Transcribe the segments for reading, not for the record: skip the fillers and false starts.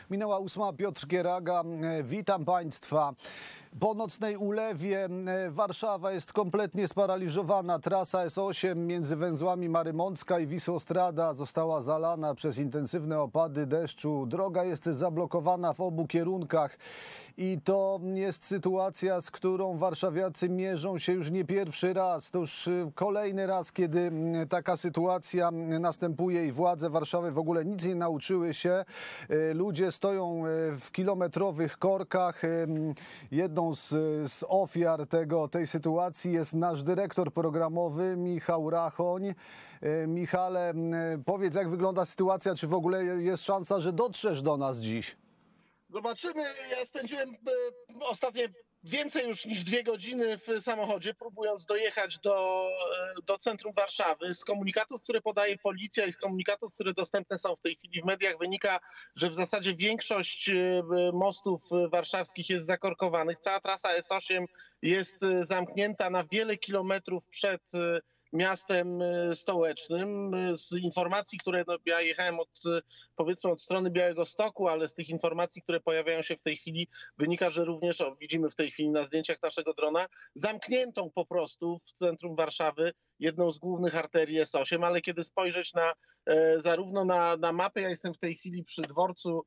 Minęła 8, Piotr Gieraga. Witam Państwa. Po nocnej ulewie Warszawa jest kompletnie sparaliżowana. Trasa S8 między węzłami Marymącka i Wisłostrada została zalana przez intensywne opady deszczu. Droga jest zablokowana w obu kierunkach i to jest sytuacja, z którą warszawiacy mierzą się już nie pierwszy raz. To już kolejny raz, kiedy taka sytuacja następuje i władze Warszawy w ogóle nic nie nauczyły się. Ludzie stoją w kilometrowych korkach. Jedną z ofiar tej sytuacji jest nasz dyrektor programowy Michał Rachoń. Michale, powiedz, jak wygląda sytuacja, czy w ogóle jest szansa, że dotrzesz do nas dziś? Zobaczymy. Ja spędziłem ostatnie więcej już niż 2 godziny w samochodzie, próbując dojechać do centrum Warszawy. Z komunikatów, które podaje policja i z komunikatów, które dostępne są w tej chwili w mediach, wynika, że w zasadzie większość mostów warszawskich jest zakorkowanych. Cała trasa S8 jest zamknięta na wiele kilometrów przed miastem stołecznym. Z informacji, które ja jechałem powiedzmy od strony Białegostoku, ale z tych informacji, które pojawiają się w tej chwili, wynika, że również, widzimy w tej chwili na zdjęciach naszego drona, zamkniętą po prostu w centrum Warszawy jedną z głównych arterii S8, ale kiedy spojrzeć zarówno na mapę, ja jestem w tej chwili przy dworcu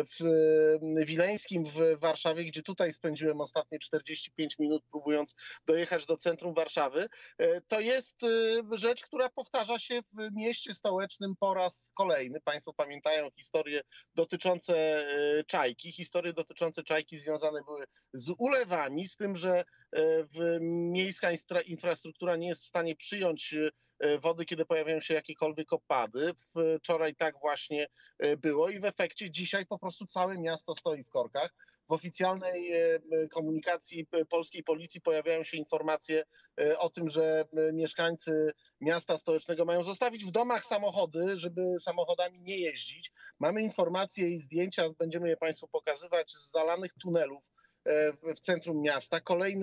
Wileńskim w Warszawie, gdzie tutaj spędziłem ostatnie 45 minut, próbując dojechać do centrum Warszawy. To jest rzecz, która powtarza się w mieście stołecznym po raz kolejny. Państwo pamiętają historie dotyczące Czajki. Historie dotyczące Czajki związane były z ulewami, z tym, że miejska infrastruktura nie jest w stanie przyjąć wody, kiedy pojawiają się jakiekolwiek opady. Wczoraj tak właśnie było i w efekcie dzisiaj po prostu całe miasto stoi w korkach. W oficjalnej komunikacji polskiej policji pojawiają się informacje o tym, że mieszkańcy miasta stołecznego mają zostawić w domach samochody, żeby samochodami nie jeździć. Mamy informacje i zdjęcia, będziemy je Państwu pokazywać, z zalanych tunelów w centrum miasta,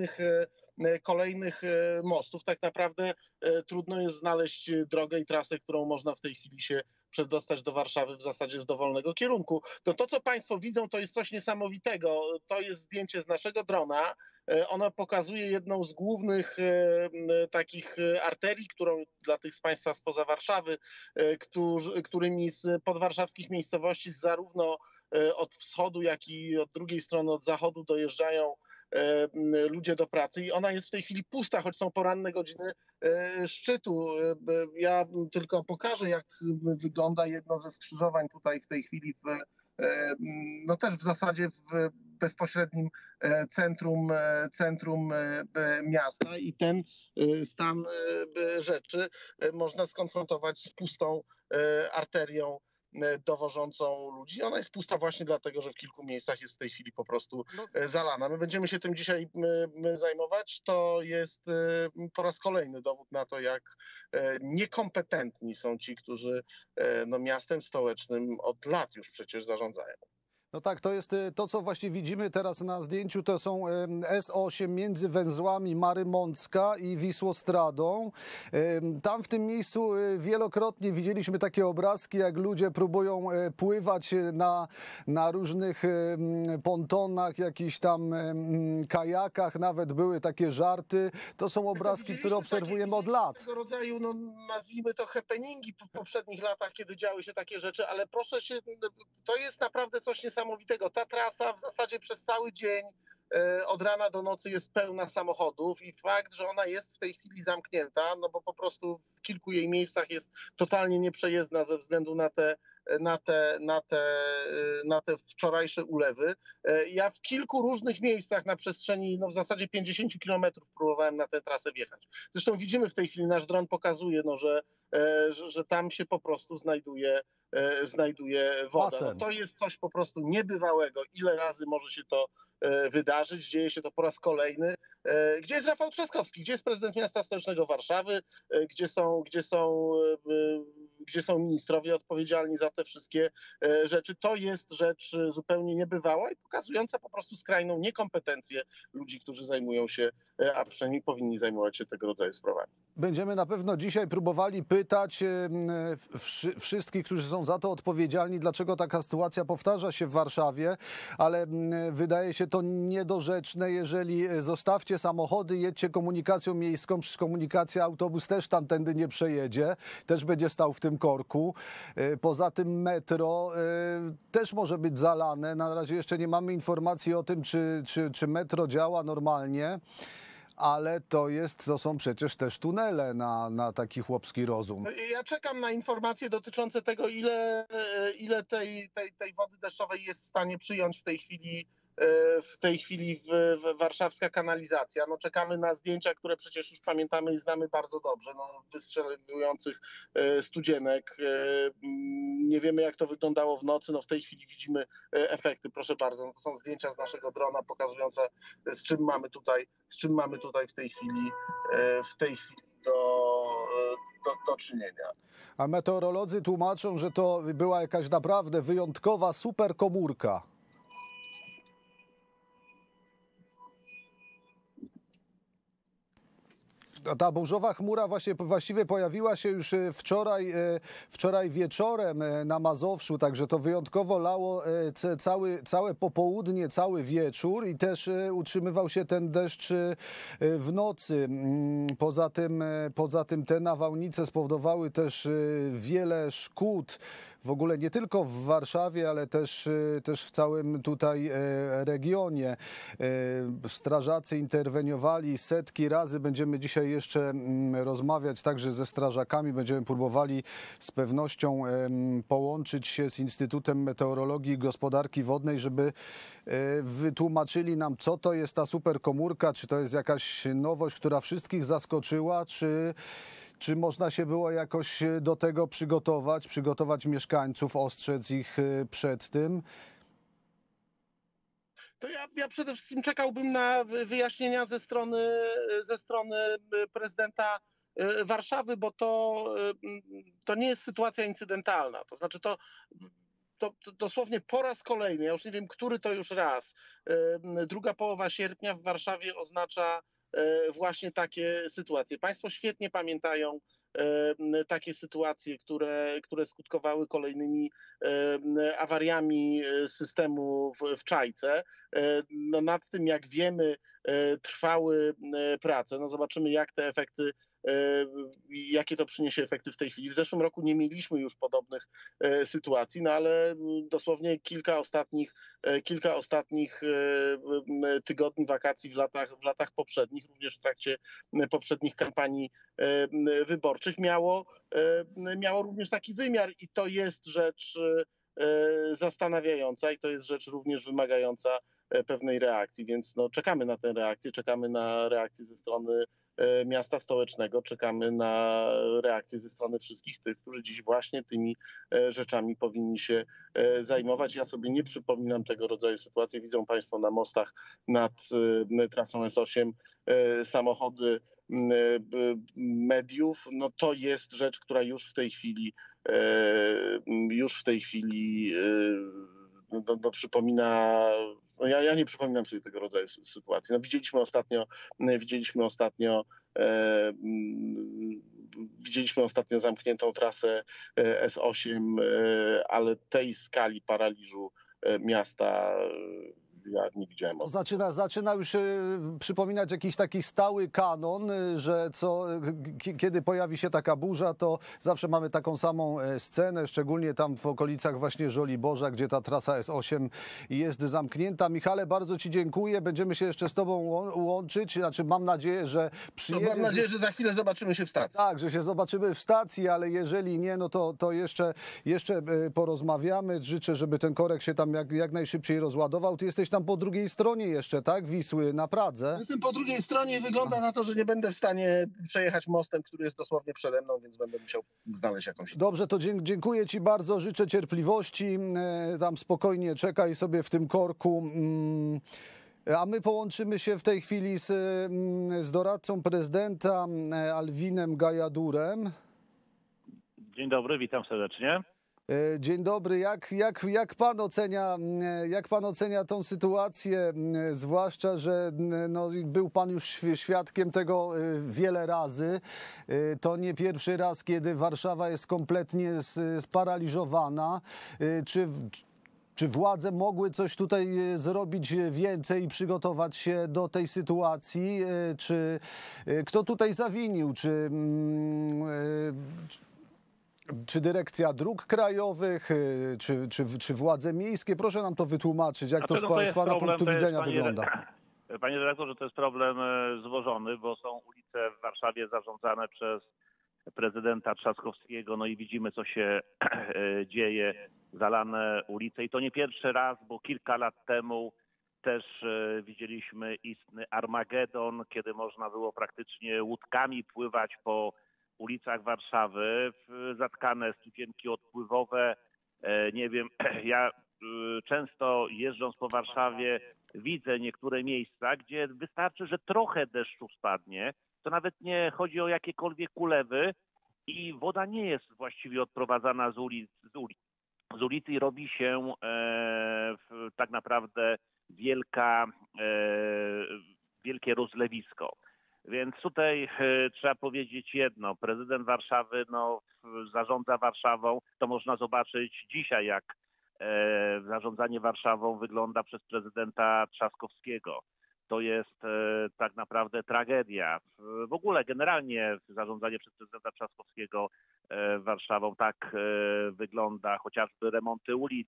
kolejnych mostów. Tak naprawdę trudno jest znaleźć drogę i trasę, którą można w tej chwili się przedostać do Warszawy w zasadzie z dowolnego kierunku. To, co Państwo widzą, to jest coś niesamowitego. To jest zdjęcie z naszego drona. Ono pokazuje jedną z głównych takich arterii, którą dla tych z Państwa spoza Warszawy, którymi z podwarszawskich miejscowości zarówno od wschodu, jak i od drugiej strony, od zachodu dojeżdżają ludzie do pracy i ona jest w tej chwili pusta, choć są poranne godziny szczytu. Ja tylko pokażę, jak wygląda jedno ze skrzyżowań tutaj w tej chwili, no też w zasadzie w bezpośrednim centrum miasta i ten stan rzeczy można skonfrontować z pustą arterią dowożącą ludzi. Ona jest pusta właśnie dlatego, że w kilku miejscach jest w tej chwili po prostu zalana. My będziemy się tym dzisiaj zajmować. To jest po raz kolejny dowód na to, jak niekompetentni są ci, którzy miastem stołecznym od lat już przecież zarządzają. No tak, to jest to, co właśnie widzimy teraz na zdjęciu, to są S8 między węzłami Marymącka i Wisłostradą. Tam w tym miejscu wielokrotnie widzieliśmy takie obrazki, jak ludzie próbują pływać na różnych pontonach, jakichś tam kajakach, nawet były takie żarty. To są obrazki, które obserwujemy od lat. Tego rodzaju, nazwijmy to happeningi w poprzednich latach, kiedy działy się takie rzeczy, ale proszę się, to jest naprawdę coś niesamowitego. Ta trasa w zasadzie przez cały dzień od rana do nocy jest pełna samochodów i fakt, że ona jest w tej chwili zamknięta, no bo po prostu w kilku jej miejscach jest totalnie nieprzejezdna ze względu na te wczorajsze ulewy. Ja w kilku różnych miejscach na przestrzeni w zasadzie 50 kilometrów próbowałem na tę trasę wjechać. Zresztą widzimy w tej chwili, nasz dron pokazuje, że tam się po prostu znajduje woda. No to jest coś po prostu niebywałego. Ile razy może się to wydarzyć? Dzieje się to po raz kolejny. Gdzie jest Rafał Trzaskowski? Gdzie jest prezydent miasta stołecznego Warszawy? Gdzie są gdzie są ministrowie odpowiedzialni za te wszystkie rzeczy. To jest rzecz zupełnie niebywała i pokazująca po prostu skrajną niekompetencję ludzi, którzy zajmują się, a przynajmniej powinni zajmować się tego rodzaju sprawami. Będziemy na pewno dzisiaj próbowali pytać wszystkich, którzy są za to odpowiedzialni, dlaczego taka sytuacja powtarza się w Warszawie, ale wydaje się to niedorzeczne, jeżeli zostawcie samochody, jedźcie komunikacją miejską, przecież komunikacja, autobus też tamtędy nie przejedzie, też będzie stał w tym korku. Poza tym metro też może być zalane. Na razie jeszcze nie mamy informacji o tym, czy metro działa normalnie. Ale to są przecież też tunele na taki chłopski rozum. Ja czekam na informacje dotyczące tego, ile tej wody deszczowej jest w stanie przyjąć w tej chwili warszawska kanalizacja. No, czekamy na zdjęcia, które przecież już pamiętamy i znamy bardzo dobrze, no, wystrzeliwujących studzienek. Nie wiemy, jak to wyglądało w nocy. No, w tej chwili widzimy efekty, proszę bardzo. No, to są zdjęcia z naszego drona pokazujące, z czym mamy tutaj w tej chwili do czynienia. A meteorolodzy tłumaczą, że to była jakaś naprawdę wyjątkowa superkomórka. Ta burzowa chmura właściwie pojawiła się już wczoraj wieczorem na Mazowszu, także to wyjątkowo lało całe popołudnie, cały wieczór i też utrzymywał się ten deszcz w nocy. Poza tym te nawałnice spowodowały też wiele szkód. W ogóle nie tylko w Warszawie, ale też w całym tutaj regionie. Strażacy interweniowali setki razy. Będziemy dzisiaj jeszcze rozmawiać także ze strażakami. Będziemy próbowali z pewnością połączyć się z Instytutem Meteorologii i Gospodarki Wodnej, żeby wytłumaczyli nam, co to jest ta superkomórka, czy to jest jakaś nowość, która wszystkich zaskoczyła, czy można się było jakoś do tego przygotować mieszkańców, ostrzec ich przed tym? To ja przede wszystkim czekałbym na wyjaśnienia ze strony prezydenta Warszawy, bo to nie jest sytuacja incydentalna. To znaczy to dosłownie po raz kolejny, ja już nie wiem, który to już raz, druga połowa sierpnia w Warszawie oznacza właśnie takie sytuacje. Państwo świetnie pamiętają takie sytuacje, które skutkowały kolejnymi awariami systemu w Czajce. No nad tym, jak wiemy, trwały prace. No zobaczymy, jak te efekty, jakie to przyniesie efekty w tej chwili. W zeszłym roku nie mieliśmy już podobnych sytuacji, no ale dosłownie kilka ostatnich tygodni wakacji w latach poprzednich, również w trakcie poprzednich kampanii wyborczych miało również taki wymiar i to jest rzecz zastanawiająca i to jest rzecz również wymagająca pewnej reakcji, więc no, czekamy na tę reakcję, czekamy na reakcję ze strony miasta stołecznego, czekamy na reakcję ze strony wszystkich tych, którzy dziś właśnie tymi rzeczami powinni się zajmować. Ja sobie nie przypominam tego rodzaju sytuacji. Widzą Państwo na mostach nad trasą S8 samochody mediów. No to jest rzecz, która już w tej chwili przypomina. No ja nie przypominam sobie tego rodzaju sytuacji. No widzieliśmy ostatnio zamkniętą trasę S8, ale tej skali paraliżu miasta ja nie widziałem. To zaczyna już przypominać jakiś taki stały kanon, że kiedy pojawi się taka burza, to zawsze mamy taką samą scenę, szczególnie tam w okolicach właśnie Żoliborza, gdzie ta trasa S8 jest zamknięta. Michale, bardzo Ci dziękuję. Będziemy się jeszcze z Tobą łączyć. Znaczy, mam nadzieję, że przyjedziesz. Mam nadzieję, że za chwilę zobaczymy się w stacji. Tak, że się zobaczymy w stacji, ale jeżeli nie, no to jeszcze porozmawiamy. Życzę, żeby ten korek się tam jak najszybciej rozładował. Ty jesteś tam po drugiej stronie jeszcze, tak? Wisły na Pradze. Jestem po drugiej stronie i wygląda na to, że nie będę w stanie przejechać mostem, który jest dosłownie przede mną, więc będę musiał znaleźć jakąś... Dobrze, to dziękuję Ci bardzo, życzę cierpliwości. Tam spokojnie czekaj sobie w tym korku. A my połączymy się w tej chwili z doradcą prezydenta Alwinem Gajadurem. Dzień dobry, witam serdecznie. Dzień dobry. Jak pan ocenia tą sytuację, zwłaszcza, że no, był pan już świadkiem tego wiele razy. To nie pierwszy raz, kiedy Warszawa jest kompletnie sparaliżowana. Czy władze mogły coś tutaj zrobić więcej i przygotować się do tej sytuacji? Czy kto tutaj zawinił? Czy dyrekcja dróg krajowych, czy władze miejskie? Proszę nam to wytłumaczyć, jak to z pana punktu widzenia wygląda. Panie redaktorze, to jest problem złożony, bo są ulice w Warszawie zarządzane przez prezydenta Trzaskowskiego, no i widzimy, co się dzieje, zalane ulice. I to nie pierwszy raz, bo kilka lat temu też widzieliśmy istny Armagedon, kiedy można było praktycznie łódkami pływać po ulicach Warszawy, zatkane studzienki odpływowe. Nie wiem, ja często jeżdżąc po Warszawie widzę niektóre miejsca, gdzie wystarczy, że trochę deszczu spadnie, to nawet nie chodzi o jakiekolwiek ulewy i woda nie jest właściwie odprowadzana z ulicy i robi się tak naprawdę wielkie rozlewisko. Więc tutaj trzeba powiedzieć jedno. Prezydent Warszawy zarządza Warszawą. To można zobaczyć dzisiaj, jak zarządzanie Warszawą wygląda przez prezydenta Trzaskowskiego. To jest tak naprawdę tragedia. W ogóle generalnie zarządzanie przez prezydenta Trzaskowskiego Warszawą tak wygląda, chociażby remonty ulic,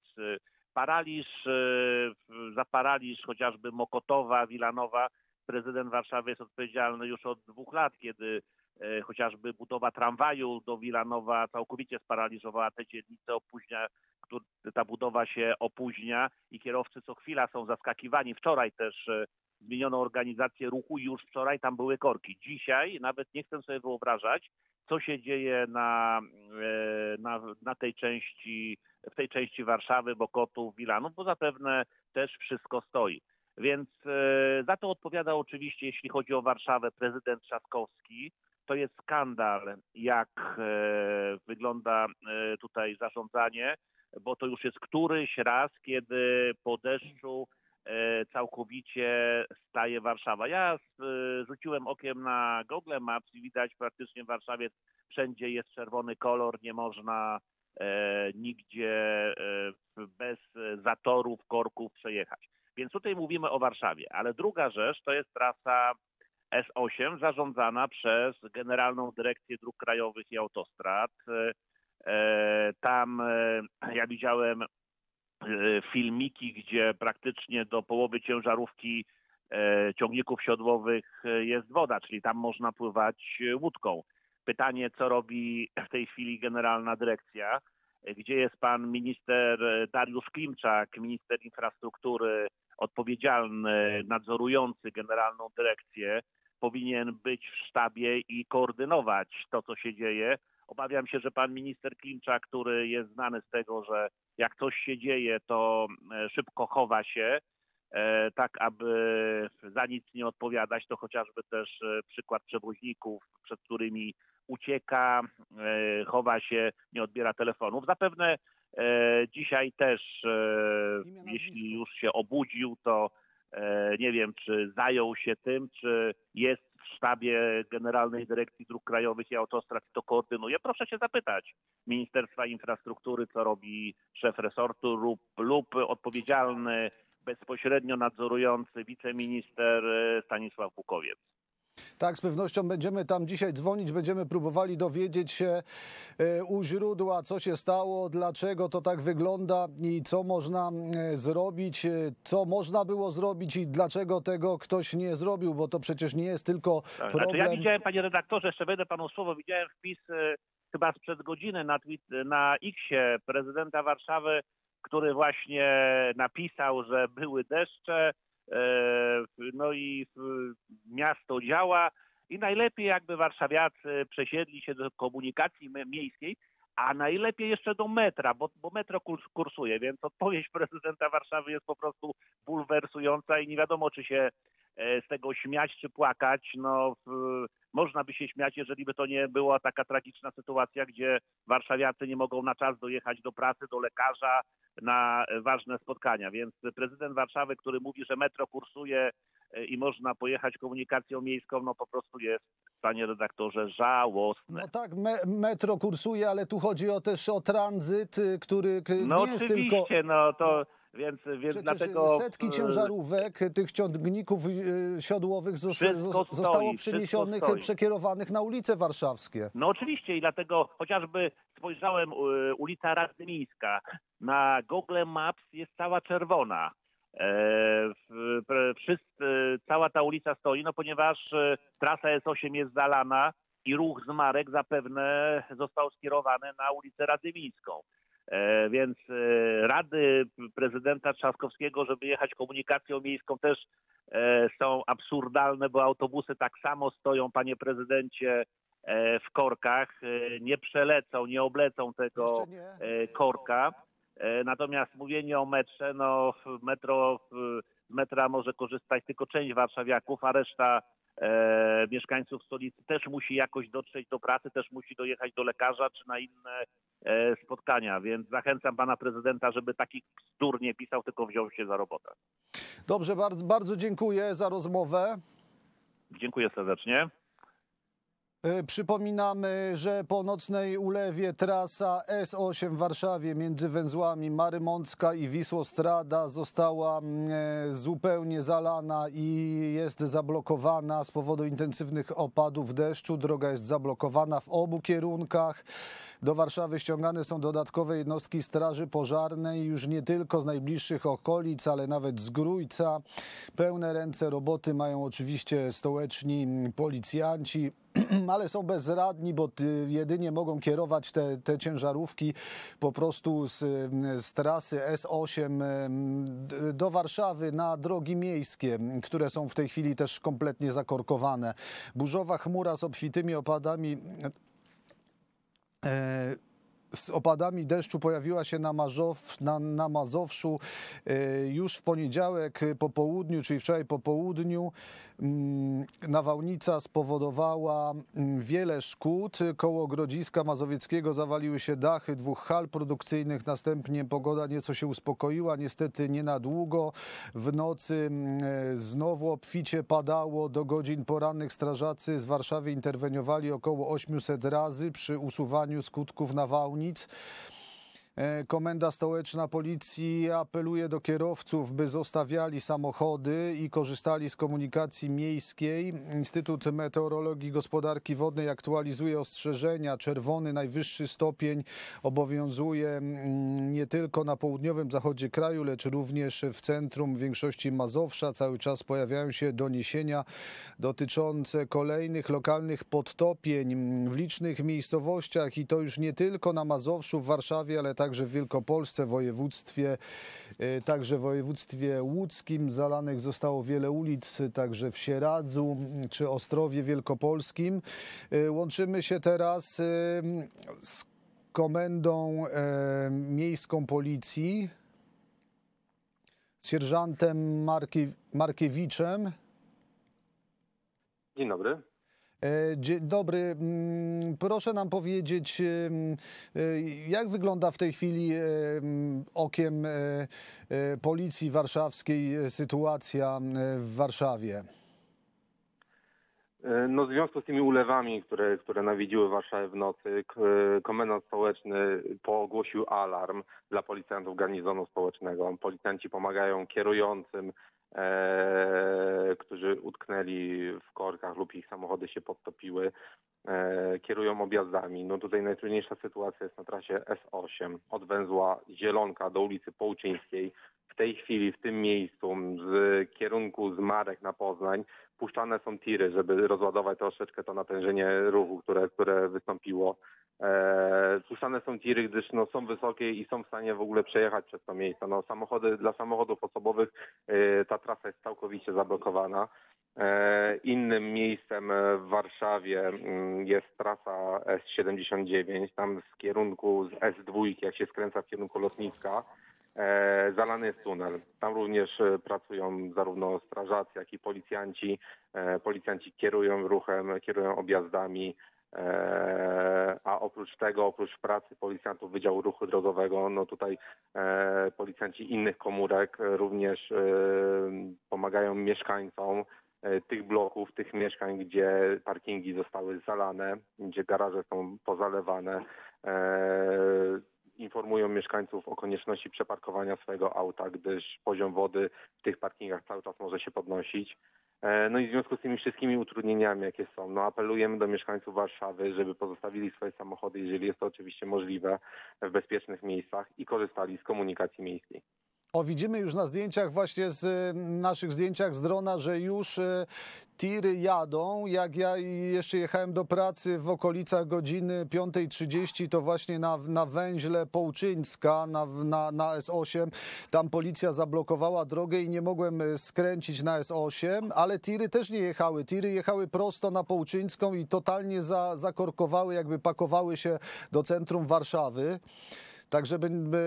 za paraliż chociażby Mokotowa, Wilanowa. Prezydent Warszawy jest odpowiedzialny już od 2 lat, kiedy chociażby budowa tramwaju do Wilanowa całkowicie sparaliżowała te dzielnice, ta budowa się opóźnia i kierowcy co chwila są zaskakiwani. Wczoraj też zmieniono organizację ruchu i już wczoraj tam były korki. Dzisiaj nawet nie chcę sobie wyobrażać, co się dzieje w tej części Warszawy, Mokotów, Wilanów, bo zapewne też wszystko stoi. Więc za to odpowiada oczywiście, jeśli chodzi o Warszawę, prezydent Trzaskowski. To jest skandal, jak wygląda tutaj zarządzanie, bo to już jest któryś raz, kiedy po deszczu całkowicie staje Warszawa. Ja rzuciłem okiem na Google Maps i widać praktycznie w Warszawie wszędzie jest czerwony kolor, nie można nigdzie bez zatorów, korków przejechać. Więc tutaj mówimy o Warszawie, ale druga rzecz to jest trasa S8 zarządzana przez Generalną Dyrekcję Dróg Krajowych i Autostrad. Tam ja widziałem filmiki, gdzie praktycznie do połowy ciężarówki ciągników siodłowych jest woda, czyli tam można pływać łódką. Pytanie, co robi w tej chwili Generalna Dyrekcja? Gdzie jest pan minister Dariusz Klimczak, minister infrastruktury, odpowiedzialny, nadzorujący Generalną Dyrekcję, powinien być w sztabie i koordynować to, co się dzieje. Obawiam się, że pan minister Klimczak, który jest znany z tego, że jak coś się dzieje, to szybko chowa się, tak aby za nic nie odpowiadać. To chociażby też przykład przewoźników, przed którymi ucieka, chowa się, nie odbiera telefonów. Zapewne dzisiaj też, jeśli już się obudził, to nie wiem, czy zajął się tym, czy jest w sztabie Generalnej Dyrekcji Dróg Krajowych i Autostrad i to koordynuje. Proszę się zapytać Ministerstwa Infrastruktury, co robi szef resortu lub odpowiedzialny, bezpośrednio nadzorujący wiceminister Stanisław Bukowiec. Tak, z pewnością będziemy tam dzisiaj dzwonić, będziemy próbowali dowiedzieć się u źródła, co się stało, dlaczego to tak wygląda i co można zrobić, co można było zrobić i dlaczego tego ktoś nie zrobił, bo to przecież nie jest tylko problem. Znaczy ja widziałem, panie redaktorze, jeszcze wejdę panu słowo, widziałem wpis chyba sprzed godziny na X-ie prezydenta Warszawy, który właśnie napisał, że były deszcze, no i miasto działa i najlepiej jakby warszawiacy przesiedli się do komunikacji miejskiej, a najlepiej jeszcze do metra, bo metro kursuje, więc odpowiedź prezydenta Warszawy jest po prostu bulwersująca i nie wiadomo, czy się z tego śmiać czy płakać. No, można by się śmiać, jeżeli by to nie była taka tragiczna sytuacja, gdzie warszawiacy nie mogą na czas dojechać do pracy, do lekarza, na ważne spotkania. Więc prezydent Warszawy, który mówi, że metro kursuje i można pojechać komunikacją miejską, no po prostu jest, panie redaktorze, żałosne. No tak, metro kursuje, ale tu chodzi też o tranzyt, który No nie jest tylko... oczywiście, no to... Więc Przecież dlatego setki ciężarówek, tych ciągników siodłowych zostało przeniesionych, przekierowanych na ulice warszawskie. No oczywiście i dlatego chociażby spojrzałem, ulica Radzymińska, na Google Maps jest cała czerwona. Cała ta ulica stoi, no ponieważ trasa S8 jest zalana i ruch z Marek zapewne został skierowany na ulicę Radzymińską. Więc rady prezydenta Trzaskowskiego, żeby jechać komunikacją miejską, też są absurdalne, bo autobusy tak samo stoją, panie prezydencie, w korkach, nie przelecą, nie oblecą tego korka. Natomiast mówienie o metrze, no metra może korzystać tylko część warszawiaków, a reszta mieszkańców stolicy też musi jakoś dotrzeć do pracy, też musi dojechać do lekarza czy na inne spotkania, więc zachęcam pana prezydenta, żeby taki bzdur nie pisał, tylko wziął się za robotę. Dobrze, bardzo dziękuję za rozmowę. Dziękuję serdecznie. Przypominamy, że po nocnej ulewie trasa S8 w Warszawie między węzłami Marymącka i Wisłostrada została zupełnie zalana i jest zablokowana z powodu intensywnych opadów deszczu. Droga jest zablokowana w obu kierunkach. Do Warszawy ściągane są dodatkowe jednostki Straży Pożarnej już nie tylko z najbliższych okolic, ale nawet z Grójca. Pełne ręce roboty mają oczywiście stołeczni policjanci, ale są bezradni, bo jedynie mogą kierować te ciężarówki po prostu z trasy S8 do Warszawy na drogi miejskie, które są w tej chwili też kompletnie zakorkowane. Burzowa chmura z obfitymi opadami z opadami deszczu pojawiła się na Mazowszu już w poniedziałek po południu, czyli wczoraj po południu. Nawałnica spowodowała wiele szkód. Koło Grodziska Mazowieckiego zawaliły się dachy 2 hal produkcyjnych. Następnie pogoda nieco się uspokoiła, niestety nie na długo. W nocy znowu obficie padało. Do godzin porannych strażacy z Warszawy interweniowali około 800 razy przy usuwaniu skutków nawałnic. Komenda Stołeczna Policji apeluje do kierowców, by zostawiali samochody i korzystali z komunikacji miejskiej. Instytut Meteorologii i Gospodarki Wodnej aktualizuje ostrzeżenia. Czerwony, najwyższy stopień obowiązuje nie tylko na południowym zachodzie kraju, lecz również w centrum większości Mazowsza. Cały czas pojawiają się doniesienia dotyczące kolejnych lokalnych podtopień w licznych miejscowościach i to już nie tylko na Mazowszu, w Warszawie, ale także w Wielkopolsce, także w województwie łódzkim zalanych zostało wiele ulic, także w Sieradzu czy Ostrowie Wielkopolskim. Łączymy się teraz z Komendą Miejską Policji, z sierżantem Markiewiczem. Dzień dobry. Dzień dobry. Proszę nam powiedzieć, jak wygląda w tej chwili okiem Policji Warszawskiej sytuacja w Warszawie? No, w związku z tymi ulewami, które nawiedziły Warszawę w nocy, komendant stołeczny ogłosił alarm dla policjantów garnizonu stołecznego. Policjanci pomagają kierującym, którzy utknęli w korkach lub ich samochody się podtopiły, kierują objazdami. No tutaj najtrudniejsza sytuacja jest na trasie S8 od węzła Zielonka do ulicy Połczyńskiej. W tej chwili w tym miejscu z kierunku z Marek na Poznań puszczane są tiry, żeby rozładować troszeczkę to natężenie ruchu, które wystąpiło. Puszczane są tiry, gdyż są wysokie i są w stanie w ogóle przejechać przez to miejsce. Dla samochodów osobowych ta trasa jest całkowicie zablokowana. Innym miejscem w Warszawie jest trasa S79, tam z kierunku z S2, jak się skręca w kierunku lotniska. Zalany jest tunel. Tam również pracują zarówno strażacy, jak i policjanci. Policjanci kierują ruchem, kierują objazdami, a oprócz tego, oprócz pracy policjantów Wydziału Ruchu Drogowego, no tutaj policjanci innych komórek również pomagają mieszkańcom tych bloków, tych mieszkań, gdzie parkingi zostały zalane, gdzie garaże są pozalewane. Informują mieszkańców o konieczności przeparkowania swojego auta, gdyż poziom wody w tych parkingach cały czas może się podnosić. No i w związku z tymi wszystkimi utrudnieniami, jakie są, no apelujemy do mieszkańców Warszawy, żeby pozostawili swoje samochody, jeżeli jest to oczywiście możliwe, w bezpiecznych miejscach i korzystali z komunikacji miejskiej. O, widzimy już na zdjęciach, właśnie z naszych zdjęciach z drona, że już tiry jadą. Jak ja jeszcze jechałem do pracy w okolicach godziny 5:30, to właśnie na węźle Połczyńska, na S8, tam policja zablokowała drogę i nie mogłem skręcić na S8, ale tiry też nie jechały. Tiry jechały prosto na Połczyńską i totalnie zakorkowały, jakby pakowały się do centrum Warszawy. Tak, żeby...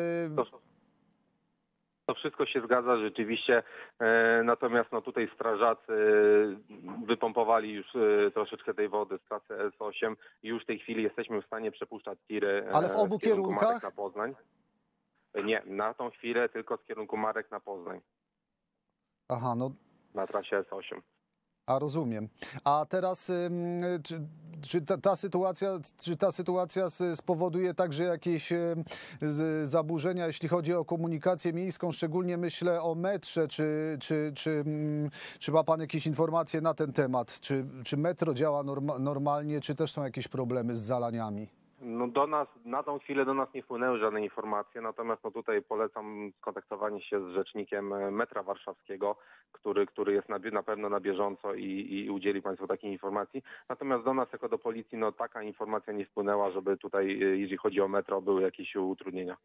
To wszystko się zgadza rzeczywiście, natomiast no tutaj strażacy wypompowali już troszeczkę tej wody z trasy S8 i już w tej chwili jesteśmy w stanie przepuszczać tiry. Ale w obu kierunkach? Marek na Poznań. Nie, na tą chwilę tylko z kierunku Marek na Poznań. Aha, no... Na trasie S8. A rozumiem. A teraz czy ta sytuacja spowoduje także jakieś zaburzenia, jeśli chodzi o komunikację miejską? Szczególnie myślę o metrze. Czy ma pan jakieś informacje na ten temat? Czy metro działa normalnie, czy też są jakieś problemy z zalaniami? No do nas, na tą chwilę do nas nie wpłynęły żadne informacje, natomiast no tutaj polecam skontaktowanie się z rzecznikiem metra warszawskiego, który jest na pewno na bieżąco i udzieli Państwu takiej informacji. Natomiast do nas jako do policji no taka informacja nie wpłynęła, żeby tutaj, jeżeli chodzi o metro, były jakieś utrudnienia.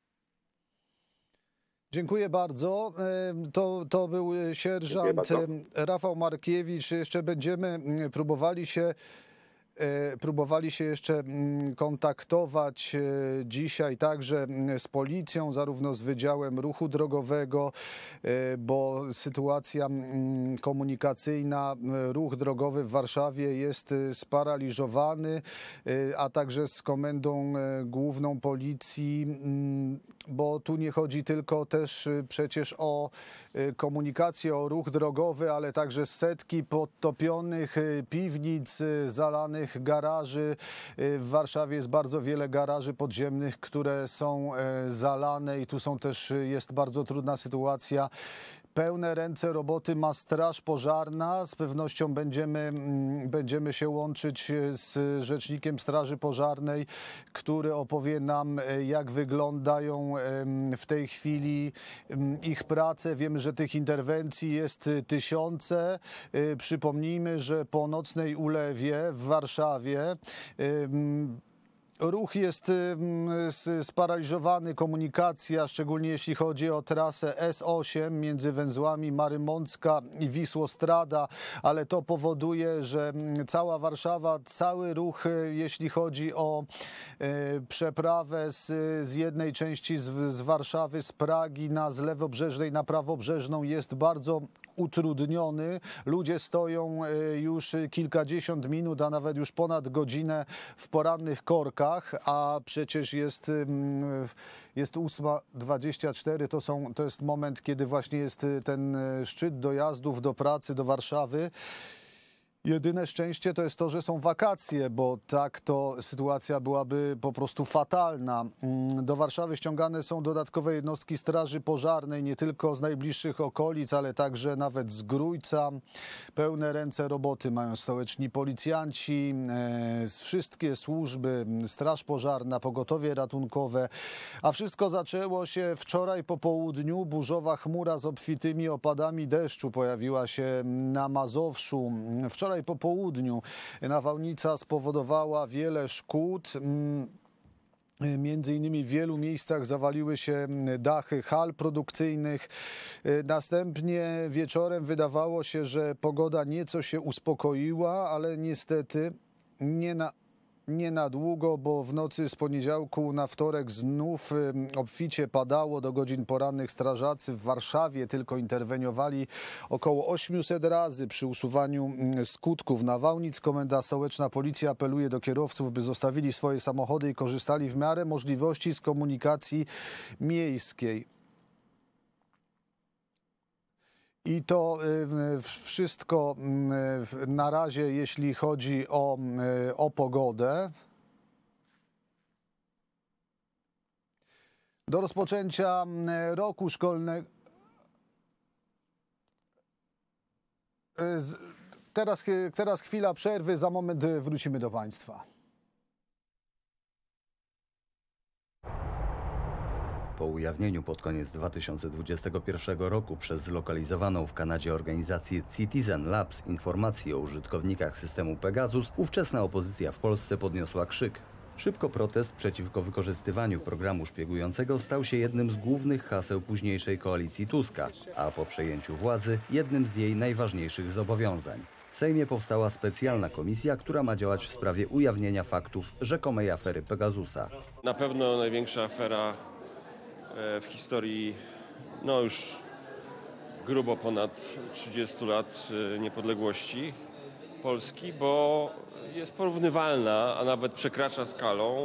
Dziękuję bardzo. To był sierżant Rafał Markiewicz. Jeszcze będziemy próbowali się jeszcze kontaktować dzisiaj także z policją, zarówno z Wydziałem Ruchu Drogowego, bo sytuacja komunikacyjna, ruch drogowy w Warszawie jest sparaliżowany, a także z Komendą Główną Policji, bo tu nie chodzi tylko też przecież o komunikację, o ruch drogowy, ale także setki podtopionych piwnic, zalanych garaży. W Warszawie jest bardzo wiele garaży podziemnych, które są zalane i tu jest bardzo trudna sytuacja. Pełne ręce roboty ma Straż Pożarna. Z pewnością będziemy się łączyć z rzecznikiem Straży Pożarnej, który opowie nam, jak wyglądają w tej chwili ich prace. Wiemy, że tych interwencji jest tysiące. Przypomnijmy, że po nocnej ulewie w Warszawie ruch jest sparaliżowany, komunikacja, szczególnie jeśli chodzi o trasę S8 między węzłami Marymącka i Wisłostrada, ale to powoduje, że cała Warszawa, cały ruch, jeśli chodzi o przeprawę z jednej części z Warszawy, z Pragi z lewobrzeżnej na prawobrzeżną, jest bardzo utrudniony. Ludzie stoją już kilkadziesiąt minut, a nawet już ponad godzinę w porannych korkach, a przecież jest 8:24, to jest moment, kiedy właśnie jest ten szczyt dojazdów do pracy, do Warszawy. Jedyne szczęście to jest to, że są wakacje, bo tak to sytuacja byłaby po prostu fatalna. Do Warszawy ściągane są dodatkowe jednostki Straży Pożarnej, nie tylko z najbliższych okolic, ale także nawet z Grójca. Pełne ręce roboty mają stołeczni policjanci, wszystkie służby, Straż Pożarna, pogotowie ratunkowe. A wszystko zaczęło się wczoraj po południu. Burzowa chmura z obfitymi opadami deszczu pojawiła się na Mazowszu. Wczoraj po południu nawałnica spowodowała wiele szkód. Między innymi w wielu miejscach zawaliły się dachy hal produkcyjnych. Następnie wieczorem wydawało się, że pogoda nieco się uspokoiła, ale niestety nie na długo, bo w nocy z poniedziałku na wtorek znów obficie padało. Do godzin porannych strażacy w Warszawie tylko interweniowali około 800 razy przy usuwaniu skutków nawałnic. Komenda Stołeczna Policja apeluje do kierowców, by zostawili swoje samochody i korzystali w miarę możliwości z komunikacji miejskiej. I to wszystko na razie, jeśli chodzi o pogodę. Do rozpoczęcia roku szkolnego. Teraz chwila przerwy, za moment wrócimy do Państwa. Po ujawnieniu pod koniec 2021 roku przez zlokalizowaną w Kanadzie organizację Citizen Labs informacji o użytkownikach systemu Pegasus, ówczesna opozycja w Polsce podniosła krzyk. Szybko protest przeciwko wykorzystywaniu programu szpiegującego stał się jednym z głównych haseł późniejszej koalicji Tuska, a po przejęciu władzy jednym z jej najważniejszych zobowiązań. W Sejmie powstała specjalna komisja, która ma działać w sprawie ujawnienia faktów rzekomej afery Pegasusa. Na pewno największa afera w historii już grubo ponad 30 lat niepodległości Polski, bo jest porównywalna, a nawet przekracza skalą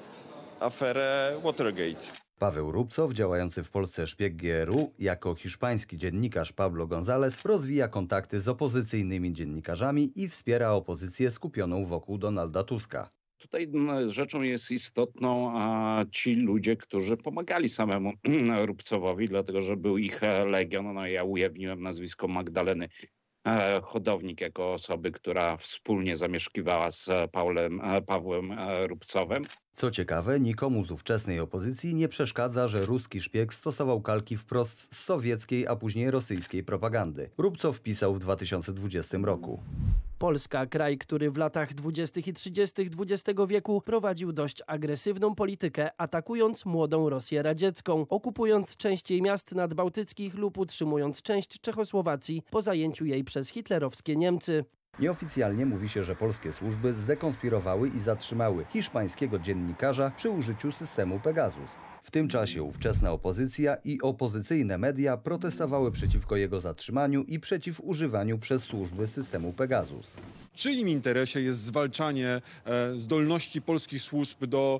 aferę Watergate. Paweł Rubcow, działający w Polsce szpieg GRU, jako hiszpański dziennikarz Pablo González rozwija kontakty z opozycyjnymi dziennikarzami i wspiera opozycję skupioną wokół Donalda Tuska. Tutaj rzeczą jest istotną ci ludzie, którzy pomagali samemu Rubcowowi, dlatego że był ich legion. Ja ujawniłem nazwisko Magdaleny Chodownik jako osoby, która wspólnie zamieszkiwała z Pawłem Rubcowem. Co ciekawe, nikomu z ówczesnej opozycji nie przeszkadza, że ruski szpieg stosował kalki wprost z sowieckiej, a później rosyjskiej propagandy. Rubcow pisał w 2020 roku. Polska, kraj, który w latach 20. i 30. XX wieku prowadził dość agresywną politykę, atakując młodą Rosję radziecką, okupując część jej miast nadbałtyckich lub utrzymując część Czechosłowacji po zajęciu jej przez hitlerowskie Niemcy. Nieoficjalnie mówi się, że polskie służby zdekonspirowały i zatrzymały hiszpańskiego dziennikarza przy użyciu systemu Pegasus. W tym czasie ówczesna opozycja i opozycyjne media protestowały przeciwko jego zatrzymaniu i przeciw używaniu przez służby systemu Pegasus. W czyim interesie jest zwalczanie zdolności polskich służb do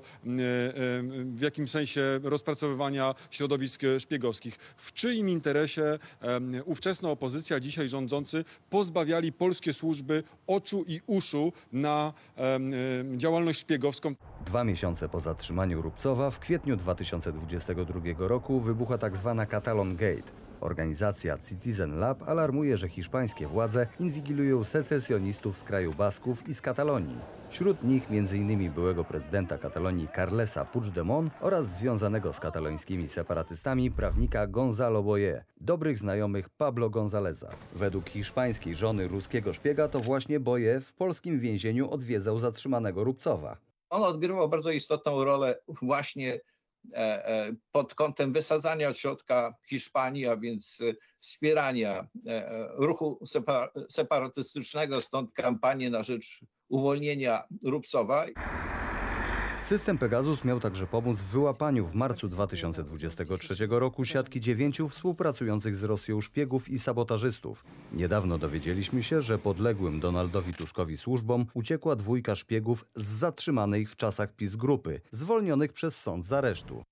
w jakimś sensie rozpracowywania środowisk szpiegowskich? W czyim interesie ówczesna opozycja, dzisiaj rządzący, pozbawiali polskie służby oczu i uszu na działalność szpiegowską? 2 miesiące po zatrzymaniu Rubcowa w kwietniu 2022 roku wybuchła tzw. Catalan Gate. Organizacja Citizen Lab alarmuje, że hiszpańskie władze inwigilują secesjonistów z kraju Basków i z Katalonii. Wśród nich m.in. byłego prezydenta Katalonii Carlesa Puigdemont oraz związanego z katalońskimi separatystami prawnika Gonzalo Boye, dobrych znajomych Pablo Gonzáleza. Według hiszpańskiej żony ruskiego szpiega to właśnie Boye w polskim więzieniu odwiedzał zatrzymanego Rubcowa. On odgrywał bardzo istotną rolę właśnie pod kątem wysadzania od środka Hiszpanii, a więc wspierania ruchu separatystycznego, stąd kampanię na rzecz uwolnienia Rubcowa. System Pegasus miał także pomóc w wyłapaniu w marcu 2023 roku siatki 9 współpracujących z Rosją szpiegów i sabotażystów. Niedawno dowiedzieliśmy się, że podległym Donaldowi Tuskowi służbom uciekła 2 szpiegów z zatrzymanej w czasach PiS grupy, zwolnionych przez sąd z aresztu.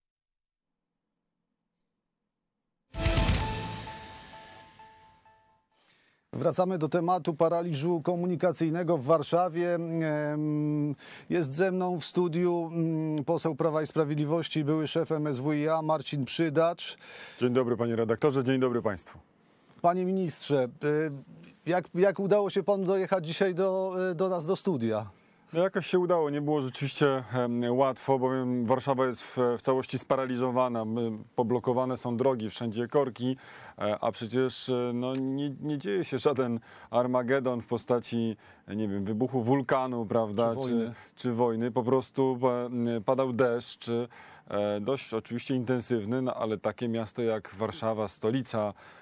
Wracamy do tematu paraliżu komunikacyjnego w Warszawie. Jest ze mną w studiu poseł Prawa i Sprawiedliwości, były szef MSWiA Marcin Przydacz. Dzień dobry panie redaktorze, dzień dobry państwu. Panie ministrze, jak udało się panu dojechać dzisiaj do nas do studia? No jakoś się udało, nie było rzeczywiście łatwo, bowiem Warszawa jest w całości sparaliżowana, poblokowane są drogi, wszędzie korki, a przecież no, nie dzieje się żaden Armagedon w postaci, nie wiem, wybuchu wulkanu, prawda, czy wojny. Po prostu padał deszcz, dość oczywiście intensywny, no, ale takie miasto jak Warszawa, stolica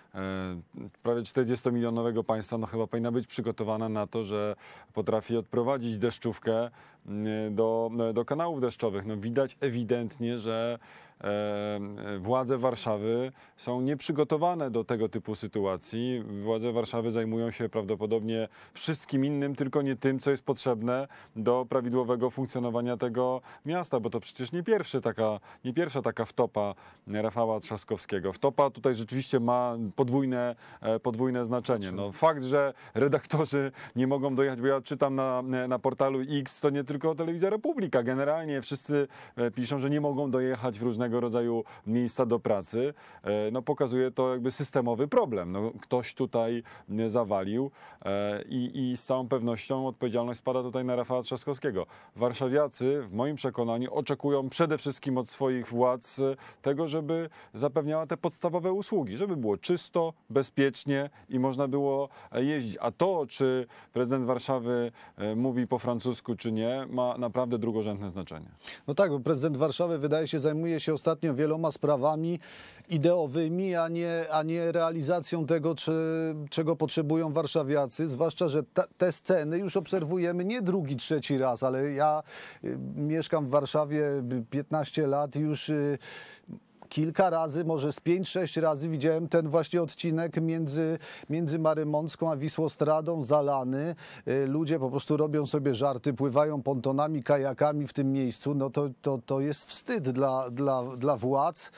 prawie 40-milionowego państwa no chyba powinna być przygotowana na to, że potrafi odprowadzić deszczówkę do kanałów deszczowych. No widać ewidentnie, że władze Warszawy są nieprzygotowane do tego typu sytuacji. Władze Warszawy zajmują się prawdopodobnie wszystkim innym, tylko nie tym, co jest potrzebne do prawidłowego funkcjonowania tego miasta, bo to przecież nie pierwsza taka wtopa Rafała Trzaskowskiego. Wtopa tutaj rzeczywiście ma podwójne znaczenie. No, fakt, że redaktorzy nie mogą dojechać, bo ja czytam na portalu X, to nie tylko Telewizja Republika. Generalnie wszyscy piszą, że nie mogą dojechać w różnego rodzaju miejsca do pracy. No, pokazuje to jakby systemowy problem. No, ktoś tutaj zawalił i z całą pewnością odpowiedzialność spada tutaj na Rafała Trzaskowskiego. Warszawiacy w moim przekonaniu oczekują przede wszystkim od swoich władz tego, żeby zapewniała te podstawowe usługi, żeby było czysto, bezpiecznie i można było jeździć. A to, czy prezydent Warszawy mówi po francusku, czy nie, ma naprawdę drugorzędne znaczenie. No tak, bo prezydent Warszawy wydaje się zajmuje się ostatnio wieloma sprawami ideowymi, a nie realizacją tego, czego potrzebują warszawiacy. Zwłaszcza, że te sceny już obserwujemy nie drugi, trzeci raz, ale ja mieszkam w Warszawie 15 lat i już kilka razy, może z 5-6 razy widziałem ten właśnie odcinek między Marymącką a Wisłostradą zalany. Ludzie po prostu robią sobie żarty, pływają pontonami, kajakami w tym miejscu. No to jest wstyd dla władz.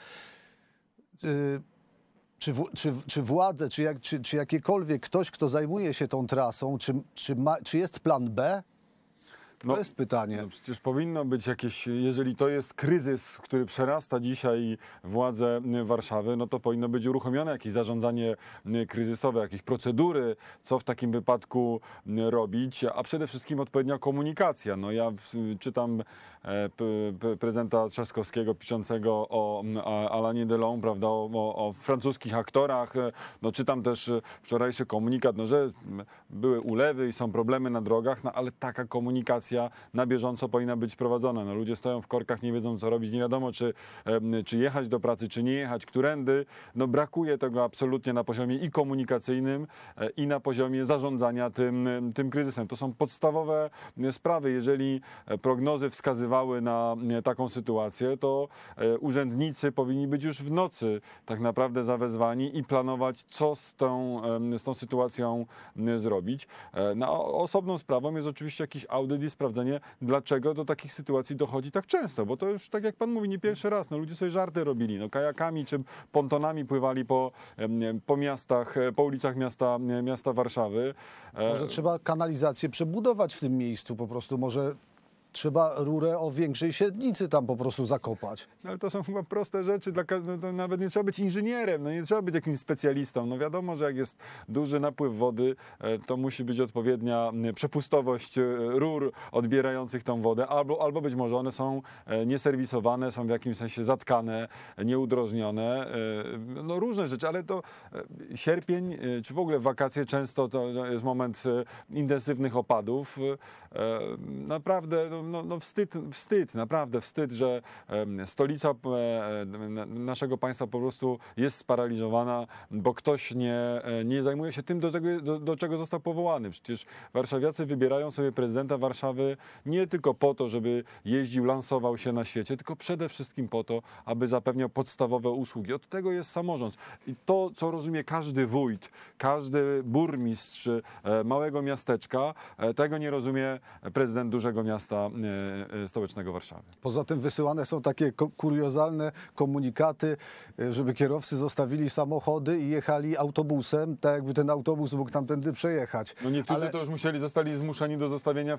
Czy władze, czy jakiekolwiek ktoś, kto zajmuje się tą trasą, czy jest plan B? To jest pytanie. No przecież powinno być jakieś, jeżeli to jest kryzys, który przerasta dzisiaj władze Warszawy, no to powinno być uruchomione jakieś zarządzanie kryzysowe, jakieś procedury, co w takim wypadku robić, a przede wszystkim odpowiednia komunikacja. No ja czytam prezydenta Trzaskowskiego piszącego o Alanie Delon, prawda, o francuskich aktorach. No czytam też wczorajszy komunikat, no, że były ulewy i są problemy na drogach, no ale taka komunikacja na bieżąco powinna być prowadzona. No, ludzie stoją w korkach, nie wiedzą co robić, nie wiadomo czy jechać do pracy, czy nie jechać, którędy. No, brakuje tego absolutnie na poziomie i komunikacyjnym, i na poziomie zarządzania tym kryzysem. To są podstawowe sprawy. Jeżeli prognozy wskazywały na taką sytuację, to urzędnicy powinni być już w nocy tak naprawdę zawezwani i planować, co z tą sytuacją zrobić. No, osobną sprawą jest oczywiście jakiś audyt i sprawdzenie, dlaczego do takich sytuacji dochodzi tak często, bo to już, tak jak pan mówi, nie pierwszy raz. No, ludzie sobie żarty robili, no, kajakami czy pontonami pływali po miastach, po ulicach miasta Warszawy. Może trzeba kanalizację przebudować w tym miejscu po prostu, może trzeba rurę o większej średnicy tam po prostu zakopać. No, ale to są chyba proste rzeczy, to nawet nie trzeba być inżynierem, no nie trzeba być jakimś specjalistą. No wiadomo, że jak jest duży napływ wody, to musi być odpowiednia przepustowość rur odbierających tą wodę, albo być może one są nieserwisowane, są w jakimś sensie zatkane, nieudrożnione. No różne rzeczy, ale to sierpień, czy w ogóle wakacje często to jest moment intensywnych opadów. Naprawdę no wstyd, naprawdę wstyd, że stolica naszego państwa po prostu jest sparaliżowana, bo ktoś nie zajmuje się tym, do czego został powołany. Przecież warszawiacy wybierają sobie prezydenta Warszawy nie tylko po to, żeby jeździł, lansował się na świecie, tylko przede wszystkim po to, aby zapewniał podstawowe usługi. Od tego jest samorząd. I to, co rozumie każdy wójt, każdy burmistrz małego miasteczka, tego nie rozumie prezydent dużego miasta stołecznego Warszawy. Poza tym wysyłane są takie kuriozalne komunikaty, żeby kierowcy zostawili samochody i jechali autobusem, tak jakby ten autobus mógł tamtędy przejechać. No niektórzy to już zostali zmuszeni do zostawienia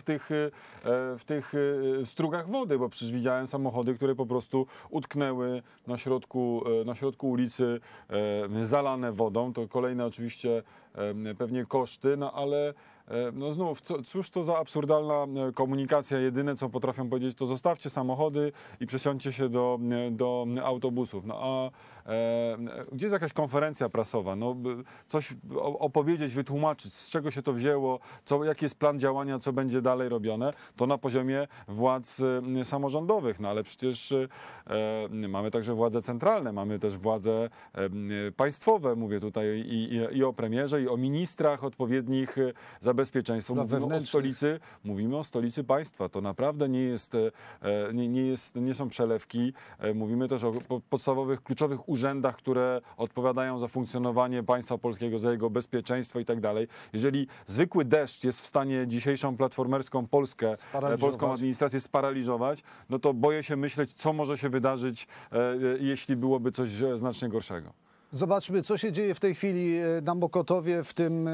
w tych strugach wody, bo przecież widziałem samochody, które po prostu utknęły na środku ulicy, zalane wodą. To kolejne oczywiście pewnie koszty, no ale no znów, cóż to za absurdalna komunikacja. Jedyne, co potrafią powiedzieć, to zostawcie samochody i przesiądźcie się do autobusów. No a gdzie jest jakaś konferencja prasowa? No, coś opowiedzieć, wytłumaczyć, z czego się to wzięło, jaki jest plan działania, co będzie dalej robione, to na poziomie władz samorządowych. No ale przecież mamy także władze centralne, mamy też władze państwowe. Mówię tutaj i o premierze, i o ministrach odpowiednich za bezpieczeństwo. Mówimy o stolicy państwa. To naprawdę nie są przelewki. Mówimy też o podstawowych, kluczowych urzędach, które odpowiadają za funkcjonowanie państwa polskiego, za jego bezpieczeństwo i tak dalej. Jeżeli zwykły deszcz jest w stanie dzisiejszą platformerską polską administrację sparaliżować, no to boję się myśleć, co może się wydarzyć, jeśli byłoby coś znacznie gorszego. Zobaczmy, co się dzieje w tej chwili na Mokotowie,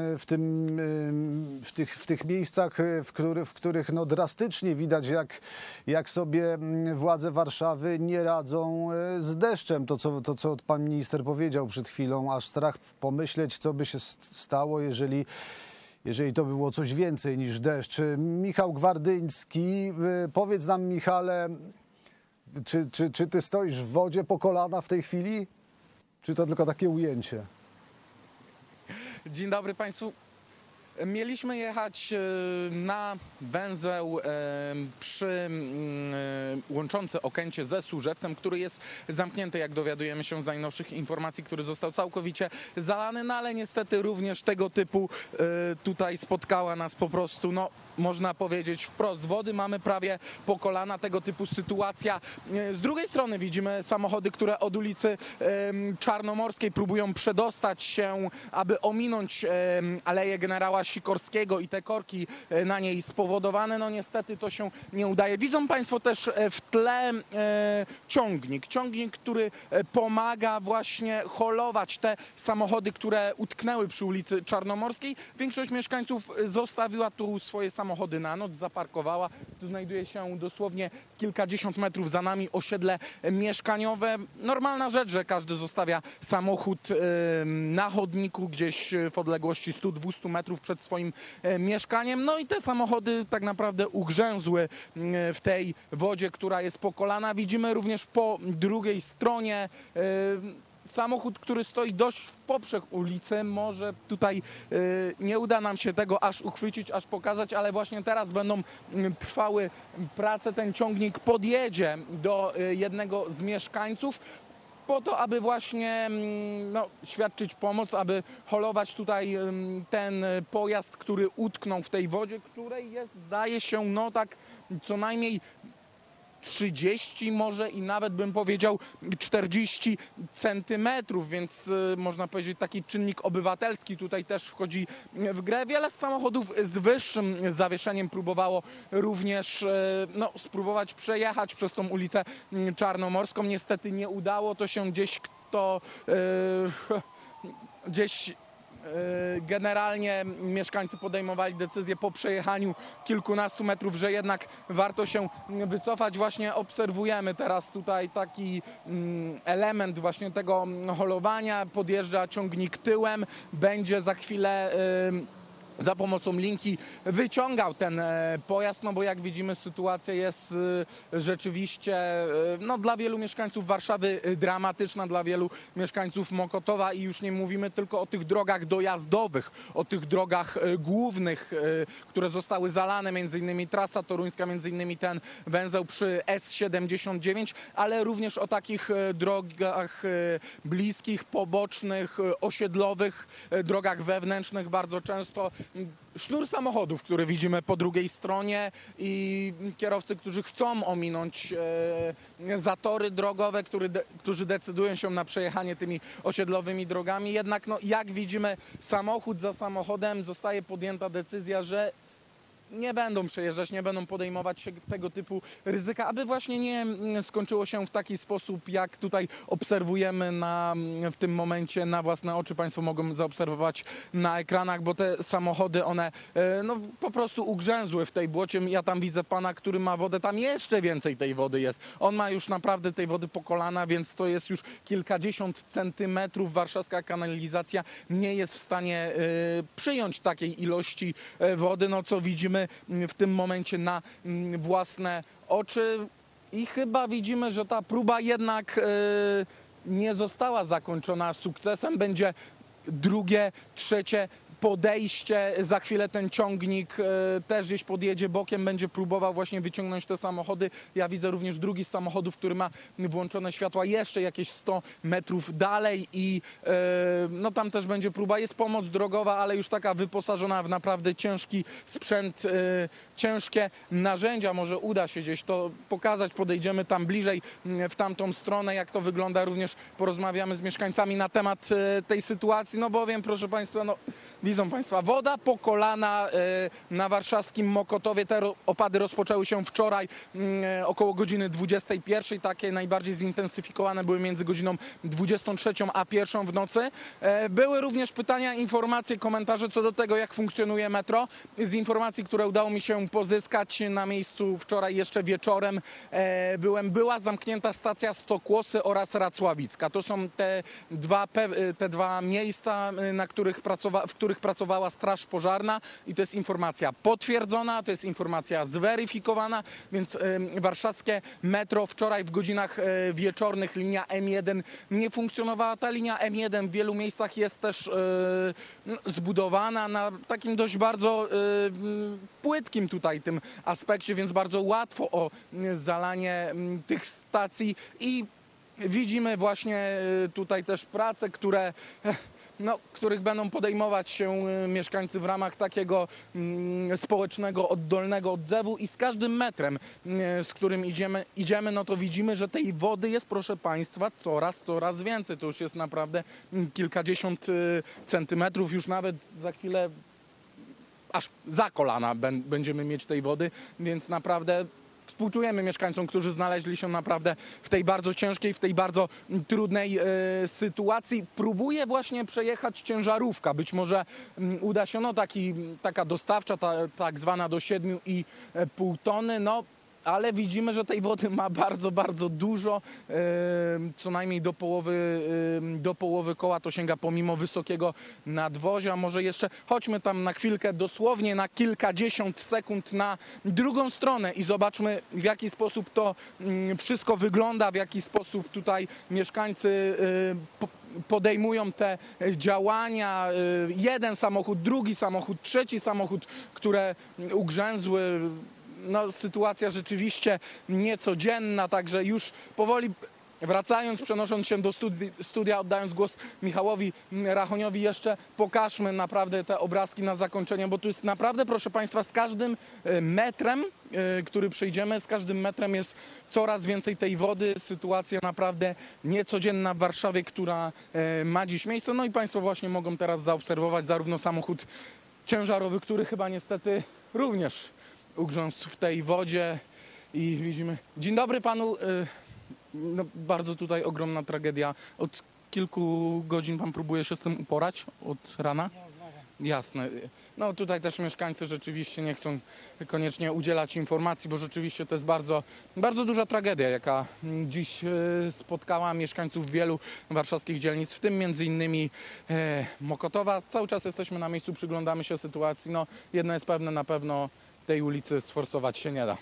w tych miejscach, w których no, drastycznie widać, jak sobie władze Warszawy nie radzą z deszczem. To, co pan minister powiedział przed chwilą, aż strach pomyśleć, co by się stało, jeżeli to było coś więcej niż deszcz. Michał Gwardyński, powiedz nam, Michale, czy ty stoisz w wodzie po kolana w tej chwili? Czy to tylko takie ujęcie? Dzień dobry Państwu. Mieliśmy jechać na węzeł łączący Okęcie ze Służewcem, który jest zamknięty, jak dowiadujemy się z najnowszych informacji, który został całkowicie zalany, no ale niestety również tego typu tutaj spotkała nas po prostu, no można powiedzieć wprost, wody mamy prawie po kolana, tego typu sytuacja. Z drugiej strony widzimy samochody, które od ulicy Czarnomorskiej próbują przedostać się, aby ominąć Aleję Generała Sikorskiego i te korki na niej spowodowane. No niestety to się nie udaje. Widzą Państwo też w tle ciągnik, który pomaga właśnie holować te samochody, które utknęły przy ulicy Czarnomorskiej. Większość mieszkańców zostawiła tu swoje samochody na noc, zaparkowała. Tu znajduje się dosłownie kilkadziesiąt metrów za nami osiedle mieszkaniowe. Normalna rzecz, że każdy zostawia samochód na chodniku gdzieś w odległości 100-200 metrów przed swoim mieszkaniem. No i te samochody tak naprawdę ugrzęzły w tej wodzie, która jest po kolana. Widzimy również po drugiej stronie samochód, który stoi dość w poprzek ulicy. Może tutaj nie uda nam się tego aż uchwycić, aż pokazać, ale właśnie teraz będą trwały prace. Ten ciągnik podjedzie do jednego z mieszkańców po to, aby właśnie świadczyć pomoc, aby holować tutaj ten pojazd, który utknął w tej wodzie, której jest, zdaje się, no tak co najmniej 30, może i nawet bym powiedział 40 centymetrów, więc można powiedzieć taki czynnik obywatelski tutaj też wchodzi w grę. Wiele samochodów z wyższym zawieszeniem próbowało również spróbować przejechać przez tą ulicę Czarnomorską. Niestety nie udało to się gdzieś generalnie mieszkańcy podejmowali decyzję po przejechaniu kilkunastu metrów, że jednak warto się wycofać. Właśnie obserwujemy teraz tutaj taki element właśnie tego holowania. Podjeżdża ciągnik tyłem, będzie za chwilę za pomocą linki wyciągał ten pojazd, no bo jak widzimy sytuacja jest rzeczywiście dla wielu mieszkańców Warszawy dramatyczna, dla wielu mieszkańców Mokotowa i już nie mówimy tylko o tych drogach dojazdowych, o tych drogach głównych, które zostały zalane, między innymi trasa toruńska, między innymi ten węzeł przy S79, ale również o takich drogach bliskich, pobocznych, osiedlowych, drogach wewnętrznych. Bardzo często sznur samochodów, który widzimy po drugiej stronie i kierowcy, którzy chcą ominąć zatory drogowe, którzy decydują się na przejechanie tymi osiedlowymi drogami. Jednak jak widzimy, samochód za samochodem zostaje podjęta decyzja, że nie będą przejeżdżać, nie będą podejmować się tego typu ryzyka, aby właśnie nie skończyło się w taki sposób, jak tutaj obserwujemy w tym momencie na własne oczy. Państwo mogą zaobserwować na ekranach, bo te samochody, one no, po prostu ugrzęzły w tej błocie. Ja tam widzę pana, który ma wodę, tam jeszcze więcej tej wody jest. On ma już naprawdę tej wody po kolana, więc to jest już kilkadziesiąt centymetrów. Warszawska kanalizacja nie jest w stanie przyjąć takiej ilości wody, no co widzimy w tym momencie na własne oczy. I chyba widzimy, że ta próba jednak nie została zakończona sukcesem. Będzie drugie, trzecie podejście. Za chwilę ten ciągnik też gdzieś podjedzie bokiem, będzie próbował właśnie wyciągnąć te samochody. Ja widzę również drugi z samochodów, który ma włączone światła jeszcze jakieś 100 metrów dalej i no tam też będzie próba. Jest pomoc drogowa, ale już taka wyposażona w naprawdę ciężki sprzęt, ciężkie narzędzia. Może uda się gdzieś to pokazać, podejdziemy tam bliżej w tamtą stronę, jak to wygląda. Również porozmawiamy z mieszkańcami na temat tej sytuacji, no bowiem, proszę państwa, no widzą państwo, woda po kolana na warszawskim Mokotowie. Te opady rozpoczęły się wczoraj około godziny 21. Takie najbardziej zintensyfikowane były między godziną 23 a 1 w nocy. Były również pytania, informacje, komentarze co do tego, jak funkcjonuje metro. Z informacji, które udało mi się pozyskać na miejscu wczoraj jeszcze wieczorem była zamknięta stacja Stokłosy oraz Racławicka. To są te dwa miejsca, w których pracowała Straż Pożarna i to jest informacja potwierdzona, to jest informacja zweryfikowana, więc warszawskie metro wczoraj w godzinach wieczornych linia M1 nie funkcjonowała. Ta linia M1 w wielu miejscach jest też zbudowana na takim dość bardzo płytkim tutaj tym aspekcie, więc bardzo łatwo o zalanie tych stacji i widzimy właśnie tutaj też prace, których będą podejmować się mieszkańcy w ramach takiego społecznego, oddolnego odzewu i z każdym metrem, z którym idziemy, no to widzimy, że tej wody jest, proszę państwa, coraz więcej. To już jest naprawdę kilkadziesiąt centymetrów, już nawet za chwilę aż za kolana będziemy mieć tej wody, więc naprawdę współczujemy mieszkańcom, którzy znaleźli się naprawdę w tej bardzo ciężkiej, w tej bardzo trudnej sytuacji. Próbuje właśnie przejechać ciężarówka. Być może uda się, taka dostawcza, tak zwana do 7,5 tony. No, ale widzimy, że tej wody ma bardzo, bardzo dużo, co najmniej do połowy koła to sięga pomimo wysokiego nadwozia. Może jeszcze chodźmy tam na chwilkę, dosłownie na kilkadziesiąt sekund na drugą stronę i zobaczmy, w jaki sposób to wszystko wygląda, w jaki sposób tutaj mieszkańcy podejmują te działania. Jeden samochód, drugi samochód, trzeci samochód, które ugrzęzły. No, sytuacja rzeczywiście niecodzienna, także już powoli wracając, przenosząc się do studia, oddając głos Michałowi Rachoniowi, jeszcze pokażmy naprawdę te obrazki na zakończenie, bo tu jest naprawdę, proszę państwa, z każdym metrem, który przejdziemy, z każdym metrem jest coraz więcej tej wody. Sytuacja naprawdę niecodzienna w Warszawie, która ma dziś miejsce. No i państwo właśnie mogą teraz zaobserwować zarówno samochód ciężarowy, który chyba niestety również ugrzązł w tej wodzie i widzimy. Dzień dobry panu. No, bardzo tutaj ogromna tragedia. Od kilku godzin pan próbuje się z tym uporać? Od rana? Jasne. No tutaj też mieszkańcy rzeczywiście nie chcą koniecznie udzielać informacji, bo rzeczywiście to jest bardzo, bardzo duża tragedia, jaka dziś spotkała mieszkańców wielu warszawskich dzielnic, w tym między innymi Mokotowa. Cały czas jesteśmy na miejscu, przyglądamy się sytuacji. No, jedno jest pewne, na pewno tej ulicy sforsować się nie da.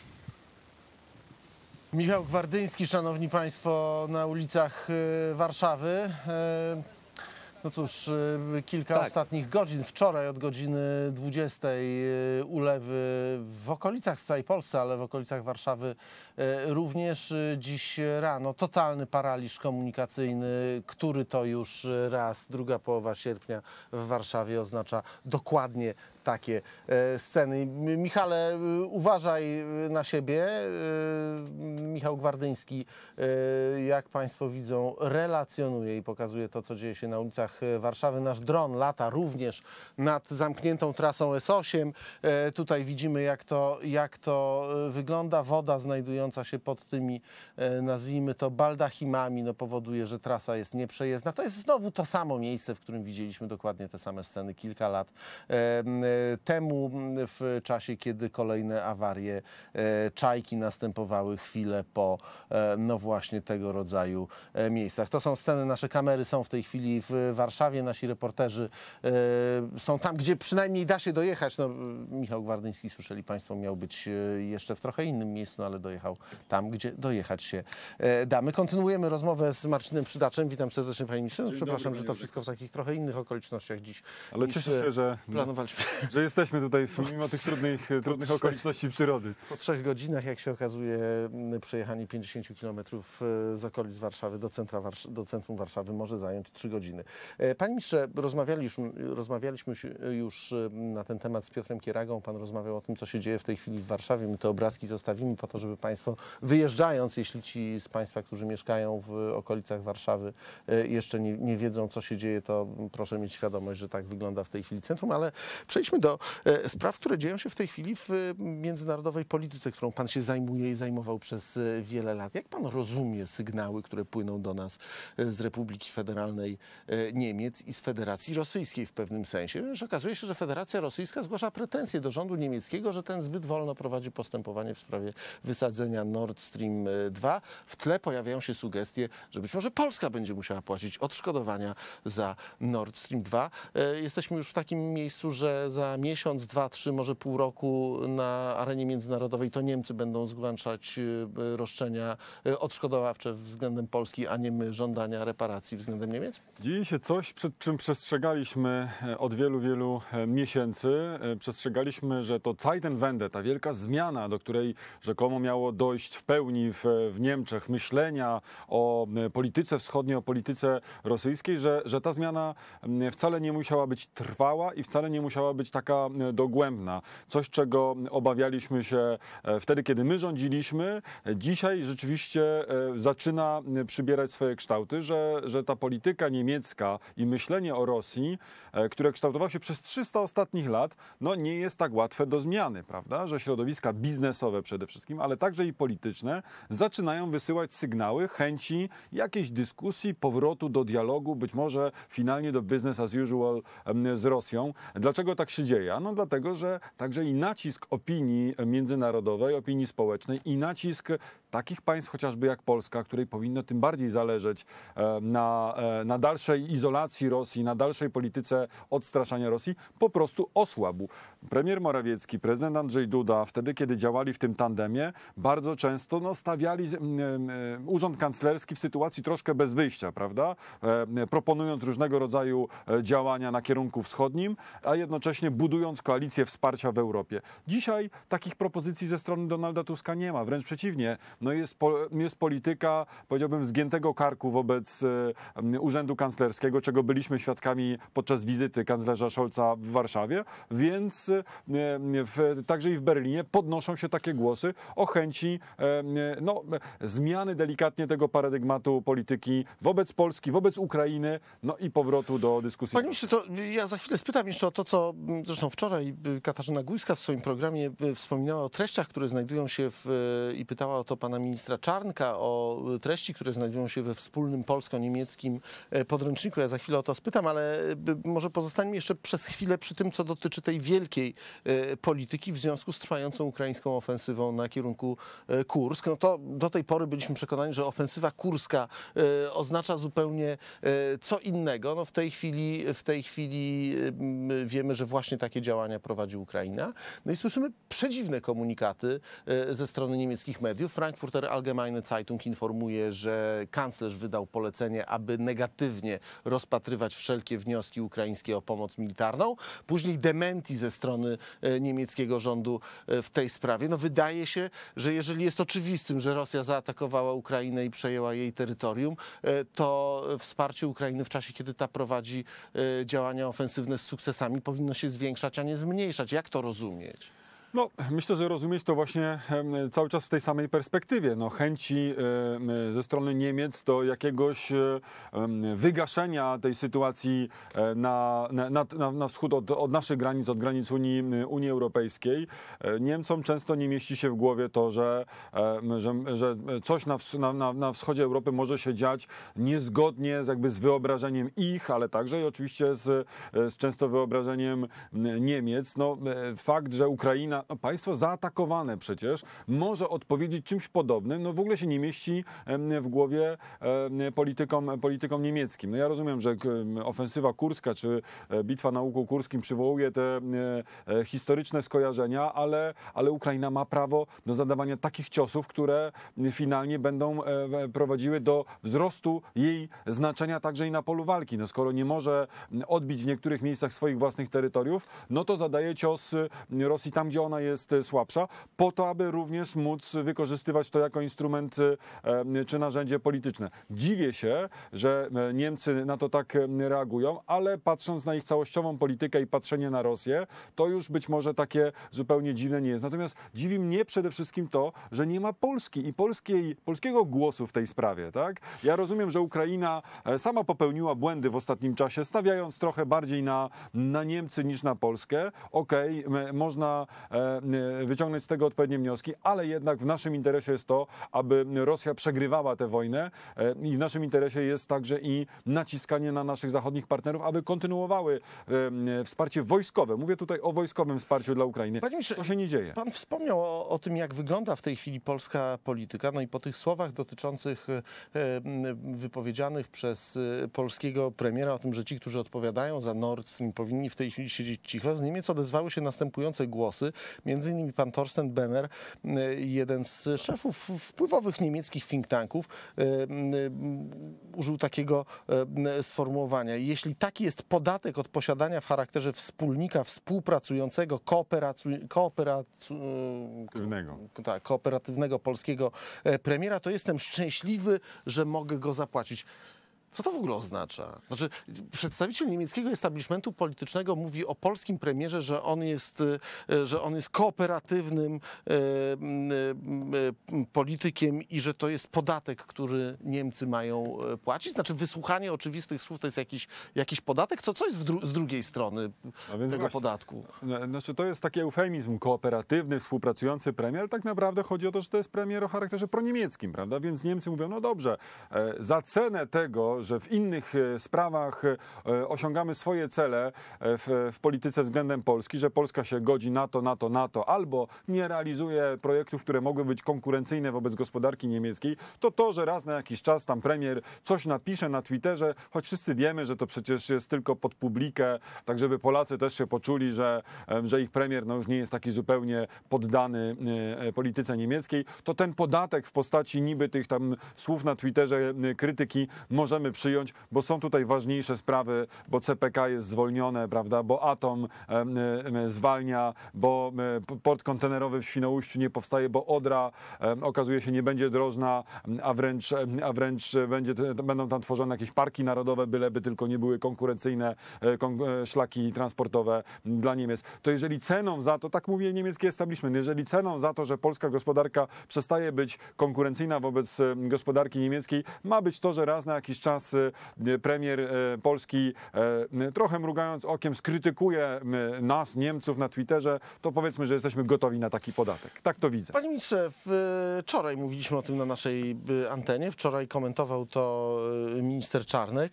Michał Gwardyński, szanowni państwo, na ulicach Warszawy. No cóż, kilka ostatnich godzin. Wczoraj od godziny 20 ulewy w okolicach, w całej Polsce, ale w okolicach Warszawy również. Dziś rano totalny paraliż komunikacyjny, który to już raz, druga połowa sierpnia w Warszawie oznacza dokładnie takie sceny. Michale, uważaj na siebie. Michał Gwardyński, jak Państwo widzą, relacjonuje i pokazuje to, co dzieje się na ulicach Warszawy. Nasz dron lata również nad zamkniętą trasą S8. Tutaj widzimy, jak to wygląda. Woda znajdująca się pod tymi, nazwijmy to, baldachimami, no, powoduje, że trasa jest nieprzejezdna. To jest znowu to samo miejsce, w którym widzieliśmy dokładnie te same sceny kilka lat temu, w czasie, kiedy kolejne awarie Czajki następowały chwilę po, no właśnie, tego rodzaju miejscach. To są sceny, nasze kamery są w tej chwili w Warszawie, nasi reporterzy są tam, gdzie przynajmniej da się dojechać. No, Michał Gwardyński, słyszeli Państwo, miał być jeszcze w trochę innym miejscu, no, ale dojechał tam, gdzie dojechać się da. My kontynuujemy rozmowę z Marcinem Przydaczem. Witam serdecznie, panie ministrze. No, przepraszam, że to wszystko w takich trochę innych okolicznościach dziś. Ale cieszę się, że jesteśmy tutaj mimo tych trudnych okoliczności przyrody. Po 3 godzinach, jak się okazuje, przejechanie 50 km z okolic Warszawy do centrum Warszawy może zająć 3 godziny. Panie ministrze, rozmawialiśmy już na ten temat z Piotrem Kieragą. Pan rozmawiał o tym, co się dzieje w tej chwili w Warszawie. My te obrazki zostawimy po to, żeby Państwo, wyjeżdżając, jeśli ci z Państwa, którzy mieszkają w okolicach Warszawy, jeszcze nie wiedzą, co się dzieje, to proszę mieć świadomość, że tak wygląda w tej chwili centrum. Ale przejdźmy do spraw, które dzieją się w tej chwili w międzynarodowej polityce, którą Pan się zajmuje i zajmował przez wiele lat. Jak Pan rozumie sygnały, które płyną do nas z Republiki Federalnej Niemiec i z Federacji Rosyjskiej w pewnym sensie? Że okazuje się, że Federacja Rosyjska zgłasza pretensje do rządu niemieckiego, że ten zbyt wolno prowadzi postępowanie w sprawie wysadzenia Nord Stream 2. W tle pojawiają się sugestie, że być może Polska będzie musiała płacić odszkodowania za Nord Stream 2. Jesteśmy już w takim miejscu, że za miesiąc, 2, 3, może pół roku na arenie międzynarodowej to Niemcy będą zgłaszać roszczenia odszkodowawcze względem Polski, a nie my żądania reparacji względem Niemiec? Dzieje się coś, przed czym przestrzegaliśmy od wielu miesięcy. Przestrzegaliśmy, że to Zeitenwende, ta wielka zmiana, do której rzekomo miało dojść w pełni w Niemczech, myślenia o polityce wschodniej, o polityce rosyjskiej, że ta zmiana wcale nie musiała być trwała i wcale nie musiała być taka dogłębna. Coś, czego obawialiśmy się wtedy, kiedy my rządziliśmy, dzisiaj rzeczywiście zaczyna przybierać swoje kształty, że ta polityka niemiecka i myślenie o Rosji, które kształtowało się przez 300 ostatnich lat, no nie jest tak łatwe do zmiany, prawda? Że środowiska biznesowe przede wszystkim, ale także i polityczne zaczynają wysyłać sygnały chęci jakiejś dyskusji, powrotu do dialogu, być może finalnie do business as usual z Rosją. Dlaczego tak się dzieje? No dlatego, że także i nacisk opinii międzynarodowej, opinii społecznej i nacisk takich państw chociażby jak Polska, której powinno tym bardziej zależeć na dalszej izolacji Rosji, na dalszej polityce odstraszania Rosji, po prostu osłabł. Premier Morawiecki, prezydent Andrzej Duda, wtedy kiedy działali w tym tandemie, bardzo często stawiali urząd kanclerski w sytuacji troszkę bez wyjścia, prawda? Proponując różnego rodzaju działania na kierunku wschodnim, a jednocześnie budując koalicję wsparcia w Europie. Dzisiaj takich propozycji ze strony Donalda Tuska nie ma, wręcz przeciwnie. No jest polityka, powiedziałbym, zgiętego karku wobec urzędu kanclerskiego, czego byliśmy świadkami podczas wizyty kanclerza Scholza w Warszawie, więc także i w Berlinie podnoszą się takie głosy o chęci zmiany delikatnie tego paradygmatu polityki wobec Polski, wobec Ukrainy, no i powrotu do dyskusji. Panie ministrze, to ja za chwilę spytam jeszcze o to, co zresztą wczoraj Katarzyna Gujska w swoim programie wspominała o treściach, które znajdują się i pytała o to pana ministra Czarnka, o treści, które znajdują się we wspólnym polsko-niemieckim podręczniku. Ja za chwilę o to spytam, ale może pozostańmy jeszcze przez chwilę przy tym, co dotyczy tej wielkiej polityki w związku z trwającą ukraińską ofensywą na kierunku Kursk. No to do tej pory byliśmy przekonani, że ofensywa kurska oznacza zupełnie co innego. No w tej chwili wiemy, że właśnie takie działania prowadzi Ukraina. No i słyszymy przedziwne komunikaty ze strony niemieckich mediów. Frankfurter Allgemeine Zeitung informuje, że kanclerz wydał polecenie, aby negatywnie rozpatrywać wszelkie wnioski ukraińskie o pomoc militarną. Później dementi ze strony niemieckiego rządu w tej sprawie. No wydaje się, że jeżeli jest oczywistym, że Rosja zaatakowała Ukrainę i przejęła jej terytorium, to wsparcie Ukrainy w czasie, kiedy ta prowadzi działania ofensywne z sukcesami, powinno się zwiększać, a nie zmniejszać. Jak to rozumieć? No, myślę, że rozumieć to właśnie cały czas w tej samej perspektywie. No, chęci ze strony Niemiec do jakiegoś wygaszenia tej sytuacji na wschód od naszych granic, od granic Unii Europejskiej. Niemcom często nie mieści się w głowie to, że coś na wschodzie Europy może się dziać niezgodnie z wyobrażeniem ich, ale także i oczywiście z często wyobrażeniem Niemiec. No, fakt, że Ukraina, państwo zaatakowane przecież, może odpowiedzieć czymś podobnym, no w ogóle się nie mieści w głowie politykom niemieckim. No ja rozumiem, że ofensywa kurska czy bitwa na Łuku Kurskim przywołuje te historyczne skojarzenia, ale Ukraina ma prawo do zadawania takich ciosów, które finalnie będą prowadziły do wzrostu jej znaczenia także i na polu walki. No skoro nie może odbić w niektórych miejscach swoich własnych terytoriów, no to zadaje cios Rosji tam, gdzie ona jest słabsza, po to, aby również móc wykorzystywać to jako instrument czy narzędzie polityczne. Dziwię się, że Niemcy na to tak reagują, ale patrząc na ich całościową politykę i patrzenie na Rosję, to już być może takie zupełnie dziwne nie jest. Natomiast dziwi mnie przede wszystkim to, że nie ma Polski i polskiego głosu w tej sprawie. Tak? Ja rozumiem, że Ukraina sama popełniła błędy w ostatnim czasie, stawiając trochę bardziej na Niemcy niż na Polskę. Okej, można wyciągnąć z tego odpowiednie wnioski, ale jednak w naszym interesie jest to, aby Rosja przegrywała tę wojnę i w naszym interesie jest także i naciskanie na naszych zachodnich partnerów, aby kontynuowały wsparcie wojskowe. Mówię tutaj o wojskowym wsparciu dla Ukrainy. Panie ministrze, to się nie dzieje. Pan wspomniał o tym, jak wygląda w tej chwili polska polityka, no i po tych słowach dotyczących wypowiedzianych przez polskiego premiera o tym, że ci, którzy odpowiadają za Nord Stream, powinni w tej chwili siedzieć cicho, z Niemiec odezwały się następujące głosy. Między innymi pan Thorsten Benner, jeden z szefów wpływowych niemieckich think tanków, użył takiego sformułowania. Jeśli taki jest podatek od posiadania w charakterze wspólnika współpracującego, kooperatywnego polskiego premiera, to jestem szczęśliwy, że mogę go zapłacić. Co to w ogóle oznacza? Znaczy, przedstawiciel niemieckiego establishmentu politycznego mówi o polskim premierze, że on jest kooperatywnym politykiem i że to jest podatek, który Niemcy mają płacić. Znaczy, wysłuchanie oczywistych słów to jest jakiś podatek? Co jest z drugiej strony tego podatku? Znaczy, to jest taki eufemizm kooperatywny, współpracujący premier, ale tak naprawdę chodzi o to, że to jest premier o charakterze proniemieckim, prawda? Więc Niemcy mówią, no dobrze, za cenę tego, że w innych sprawach osiągamy swoje cele w polityce względem Polski, że Polska się godzi na to, albo nie realizuje projektów, które mogły być konkurencyjne wobec gospodarki niemieckiej, to, że raz na jakiś czas tam premier coś napisze na Twitterze, choć wszyscy wiemy, że to przecież jest tylko pod publikę, tak żeby Polacy też się poczuli, że ich premier no już nie jest taki zupełnie poddany polityce niemieckiej, to ten podatek w postaci niby tych tam słów na Twitterze krytyki możemy przyjąć, bo są tutaj ważniejsze sprawy, bo CPK jest zwolnione, prawda, bo Atom zwalnia, bo port kontenerowy w Świnoujściu nie powstaje, bo Odra okazuje się nie będzie drożna, a wręcz będą tam tworzone jakieś parki narodowe, byleby tylko nie były konkurencyjne szlaki transportowe dla Niemiec. To jeżeli ceną za to, tak mówi niemiecki establishment, jeżeli ceną za to, że polska gospodarka przestaje być konkurencyjna wobec gospodarki niemieckiej, ma być to, że raz na jakiś czas premier Polski, trochę mrugając okiem, skrytykuje nas, Niemców na Twitterze, to powiedzmy, że jesteśmy gotowi na taki podatek. Tak to widzę. Panie ministrze, wczoraj mówiliśmy o tym na naszej antenie, wczoraj komentował to minister Czarnek.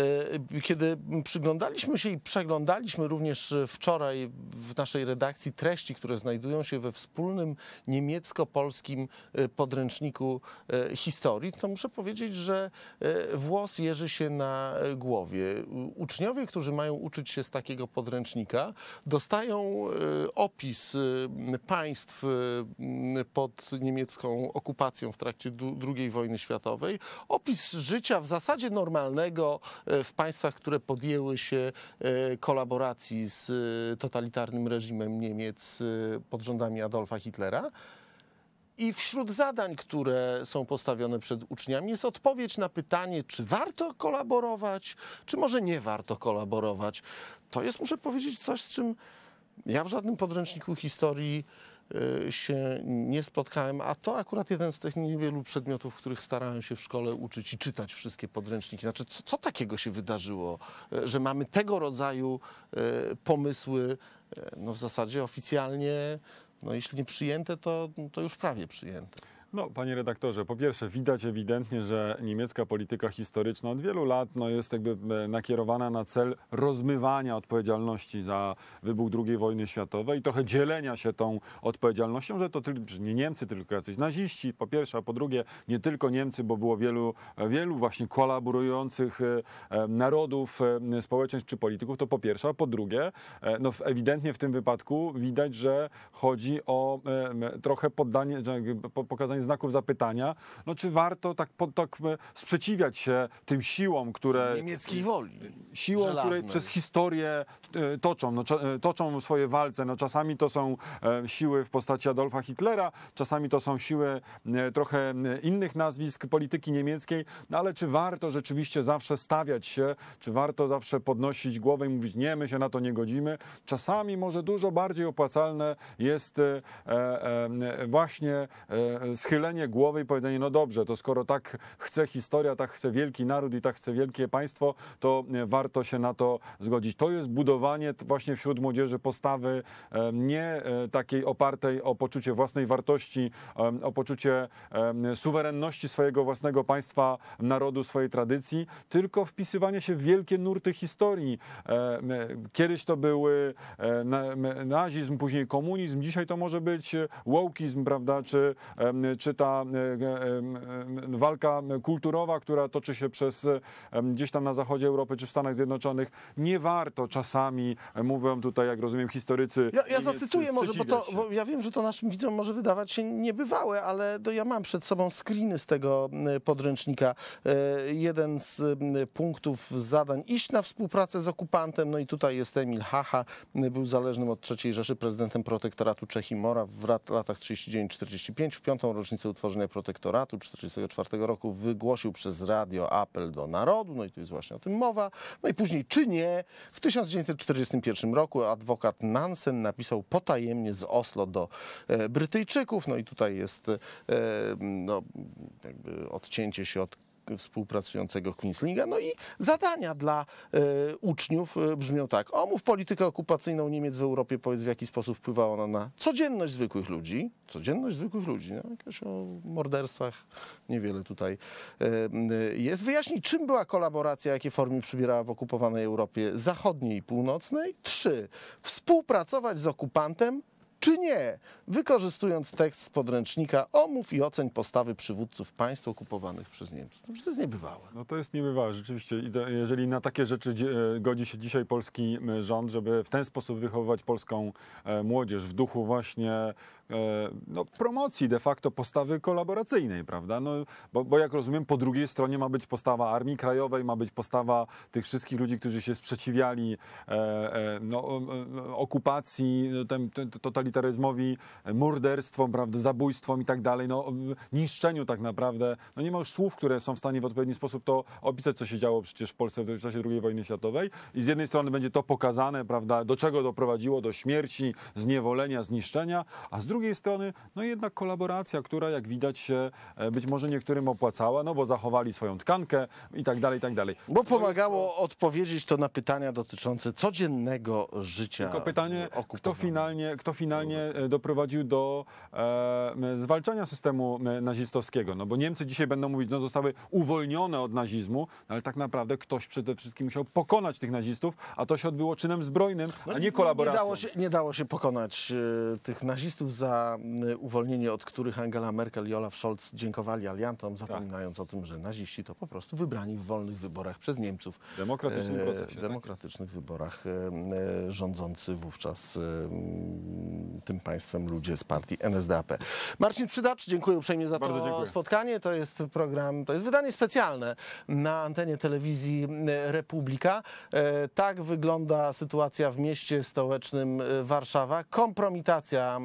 Kiedy przyglądaliśmy się i przeglądaliśmy również wczoraj w naszej redakcji treści, które znajdują się we wspólnym niemiecko-polskim podręczniku historii, to muszę powiedzieć, że włos jeży się na głowie. Uczniowie, którzy mają uczyć się z takiego podręcznika, dostają opis państw pod niemiecką okupacją w trakcie II wojny światowej, opis życia w zasadzie normalnego w państwach, które podjęły się kolaboracji z totalitarnym reżimem Niemiec pod rządami Adolfa Hitlera. I wśród zadań, które są postawione przed uczniami, jest odpowiedź na pytanie, czy warto kolaborować, czy może nie warto kolaborować. To jest, muszę powiedzieć, coś, z czym ja w żadnym podręczniku historii się nie spotkałem, a to akurat jeden z tych niewielu przedmiotów, których starałem się w szkole uczyć i czytać wszystkie podręczniki. Znaczy, co takiego się wydarzyło, że mamy tego rodzaju pomysły, no w zasadzie oficjalnie, no jeśli nie przyjęte, to już prawie przyjęte. No, panie redaktorze, po pierwsze widać ewidentnie, że niemiecka polityka historyczna od wielu lat jest jakby nakierowana na cel rozmywania odpowiedzialności za wybuch II wojny światowej i trochę dzielenia się tą odpowiedzialnością, że to nie Niemcy, tylko jacyś naziści, po pierwsze, a po drugie nie tylko Niemcy, bo było wielu właśnie kolaborujących narodów, społeczeństw czy polityków, to po pierwsze, a po drugie, no ewidentnie w tym wypadku widać, że chodzi o trochę poddanie, pokazanie znaków zapytania, no czy warto tak sprzeciwiać się tym siłom, które... Niemieckiej woli. Siłom, które przez historię toczą swoje walce. No czasami to są siły w postaci Adolfa Hitlera, czasami to są siły trochę innych nazwisk polityki niemieckiej, no ale czy warto rzeczywiście zawsze stawiać się, czy warto zawsze podnosić głowę i mówić, nie, my się na to nie godzimy. Czasami może dużo bardziej opłacalne jest właśnie schylenie głowy i powiedzenie, no dobrze, to skoro tak chce historia, tak chce wielki naród i tak chce wielkie państwo, to warto się na to zgodzić. To jest budowanie właśnie wśród młodzieży postawy nie takiej opartej o poczucie własnej wartości, o poczucie suwerenności swojego własnego państwa, narodu, swojej tradycji, tylko wpisywanie się w wielkie nurty historii. Kiedyś to były nazizm, później komunizm, dzisiaj to może być wokeizm, prawda, czy ta walka kulturowa, która toczy się gdzieś tam na zachodzie Europy czy w Stanach Zjednoczonych. Nie warto czasami, mówią tutaj, jak rozumiem, historycy. Ja zacytuję może, bo ja wiem, że to naszym widzom może wydawać się niebywałe, ale ja mam przed sobą screeny z tego podręcznika. Jeden z punktów zadań, iść na współpracę z okupantem, no i tutaj jest Emil Hacha, był zależnym od III Rzeszy prezydentem protektoratu Czech i Mora w latach 39-45, w 5. rocznicę utworzenia protektoratu 1944 roku wygłosił przez radio apel do narodu, no i tu jest właśnie o tym mowa, no i później czy nie, w 1941 roku adwokat Nansen napisał potajemnie z Oslo do Brytyjczyków, no i tutaj jest no, jakby odcięcie się od współpracującego Quislinga. No i zadania dla uczniów brzmią tak. Omów politykę okupacyjną Niemiec w Europie, powiedz w jaki sposób wpływała ona na codzienność zwykłych ludzi. Codzienność zwykłych ludzi. No, jakoś o morderstwach niewiele tutaj jest. Wyjaśnij, czym była kolaboracja, jakie formy przybierała w okupowanej Europie zachodniej i północnej. 3. Współpracować z okupantem, czy nie, wykorzystując tekst z podręcznika, omów i oceń postawy przywódców państw okupowanych przez Niemców. To jest niebywałe. No to jest niebywałe, rzeczywiście. Jeżeli na takie rzeczy godzi się dzisiaj polski rząd, żeby w ten sposób wychowywać polską młodzież w duchu właśnie no, promocji de facto postawy kolaboracyjnej, prawda? No, bo jak rozumiem, po drugiej stronie ma być postawa Armii Krajowej, ma być postawa tych wszystkich ludzi, którzy się sprzeciwiali okupacji, totalitaryzmowi, morderstwom, prawda, zabójstwom i tak dalej, no, niszczeniu tak naprawdę. No nie ma już słów, które są w stanie w odpowiedni sposób to opisać, co się działo przecież w Polsce w czasie II wojny światowej. I z jednej strony będzie to pokazane, prawda, do czego doprowadziło, do śmierci, zniewolenia, zniszczenia, a z drugiej strony, no jednak kolaboracja, która jak widać się być może niektórym opłacała, no bo zachowali swoją tkankę i tak dalej, i tak dalej. Bo pomagało odpowiedzieć to na pytania dotyczące codziennego życia. Tylko pytanie, kto finalnie doprowadził do zwalczania systemu nazistowskiego. No bo Niemcy dzisiaj będą mówić, no zostały uwolnione od nazizmu, ale tak naprawdę ktoś przede wszystkim musiał pokonać tych nazistów, a to się odbyło czynem zbrojnym, a nie kolaboracją. Nie dało się pokonać tych nazistów, za uwolnienie od których Angela Merkel i Olaf Scholz dziękowali aliantom, zapominając o tym, że naziści to po prostu wybrani w wolnych wyborach przez Niemców. W demokratycznym procesie. W demokratycznych wyborach rządzący wówczas tym państwem ludzie z partii NSDAP. Marcin Przydacz, dziękuję uprzejmie za to spotkanie. To jest program, to jest wydanie specjalne na antenie telewizji Republika. Tak wygląda sytuacja w mieście stołecznym Warszawa. Kompromitacja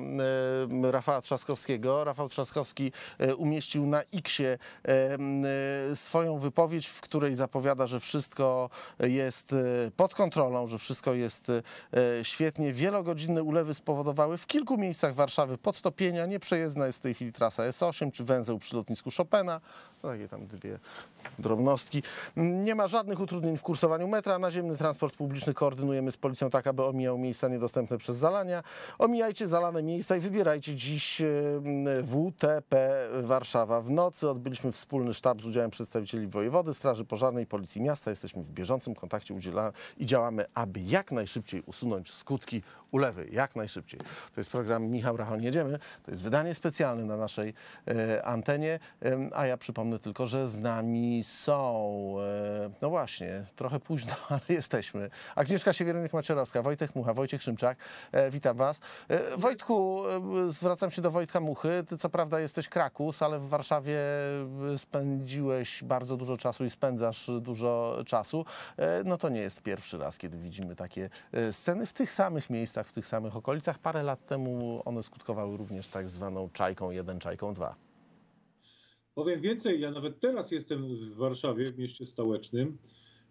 Rafała Trzaskowskiego. Rafał Trzaskowski umieścił na X-ie swoją wypowiedź, w której zapowiada, że wszystko jest pod kontrolą, że wszystko jest świetnie. Wielogodzinne ulewy spowodowały w kilku miejscach Warszawy podtopienia. Nieprzejezdna jest w tej chwili trasa S8 czy węzeł przy lotnisku Chopina. Takie tam dwie drobnostki. Nie ma żadnych utrudnień w kursowaniu metra. Naziemny transport publiczny koordynujemy z policją tak, aby omijał miejsca niedostępne przez zalania. Omijajcie zalane miejsca i wybierajcie dziś WTP Warszawa. W nocy odbyliśmy wspólny sztab z udziałem przedstawicieli wojewody, Straży Pożarnej, Policji Miasta. Jesteśmy w bieżącym kontakcie i działamy, aby jak najszybciej usunąć skutki ulewy. Jak najszybciej. To jest program Michał Rachoń. Jedziemy. To jest wydanie specjalne na naszej antenie. A ja przypomnę tylko, że z nami są, no właśnie, trochę późno, ale jesteśmy. Agnieszka Siewiernik-Macierowska, Wojtek Mucha, Wojciech Szymczak. Witam was. Wojtku, zwracam się do Wojtka Muchy. Ty co prawda jesteś Krakus, ale w Warszawie spędziłeś bardzo dużo czasu i spędzasz dużo czasu. No to nie jest pierwszy raz, kiedy widzimy takie sceny w tych samych miejscach, w tych samych okolicach. Parę lat temu one skutkowały również tak zwaną Czajką 1, Czajką 2. Powiem więcej, ja nawet teraz jestem w Warszawie, w mieście stołecznym,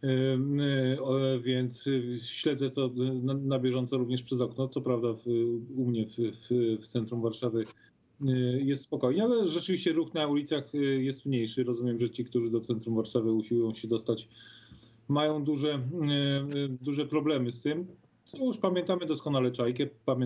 więc śledzę to na bieżąco również przez okno. Co prawda u mnie w centrum Warszawy jest spokojnie, ale rzeczywiście ruch na ulicach jest mniejszy. Rozumiem, że ci, którzy do centrum Warszawy usiłują się dostać, mają duże problemy z tym. Już pamiętamy doskonale Czajkę,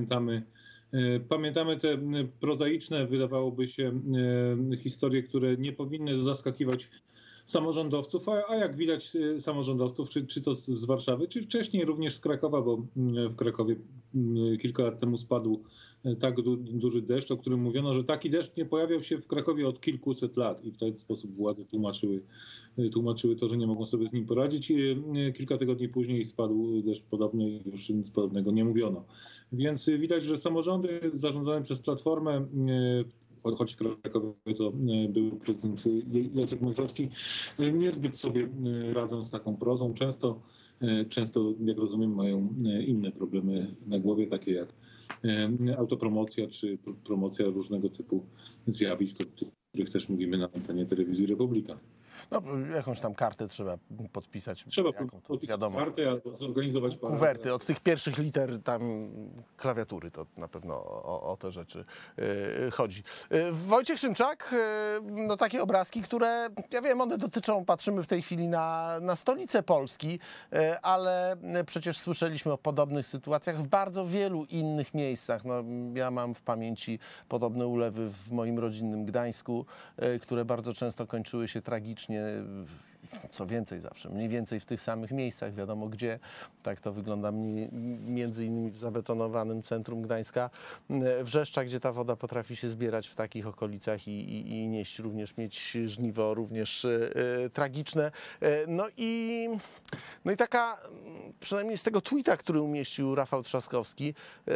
pamiętamy te prozaiczne, wydawałoby się, historie, które nie powinny zaskakiwać samorządowców, a jak widać samorządowców, czy to z Warszawy, czy wcześniej również z Krakowa, bo w Krakowie kilka lat temu spadł tak duży deszcz, o którym mówiono, że taki deszcz nie pojawiał się w Krakowie od kilkuset lat i w ten sposób władze tłumaczyły to, że nie mogą sobie z nim poradzić. Kilka tygodni później spadł deszcz podobny i już nic podobnego nie mówiono. Więc widać, że samorządy zarządzane przez Platformę, choć w Krakowie to był prezydent Jacek Majchrowski, niezbyt sobie radzą z taką prozą. Często, jak rozumiem, mają inne problemy na głowie, takie jak autopromocja czy promocja różnego typu zjawisk, o których też mówimy na antenie Telewizji Republika. No, jakąś tam kartę trzeba podpisać. Trzeba podpisać kartę albo zorganizować paradę. Kuwerty, od tych pierwszych liter tam klawiatury, to na pewno o te rzeczy chodzi. Wojciech Szymczak, no takie obrazki, które, ja wiem, one dotyczą, patrzymy w tej chwili na stolicę Polski, ale przecież słyszeliśmy o podobnych sytuacjach w bardzo wielu innych miejscach. No, ja mam w pamięci podobne ulewy w moim rodzinnym Gdańsku, które bardzo często kończyły się tragicznie. Co więcej, zawsze mniej więcej w tych samych miejscach, wiadomo gdzie. Tak to wygląda między innymi w zabetonowanym centrum Gdańska, Wrzeszcza, gdzie ta woda potrafi się zbierać w takich okolicach i nieść również, mieć żniwo również tragiczne. No i taka, przynajmniej z tego tweeta, który umieścił Rafał Trzaskowski,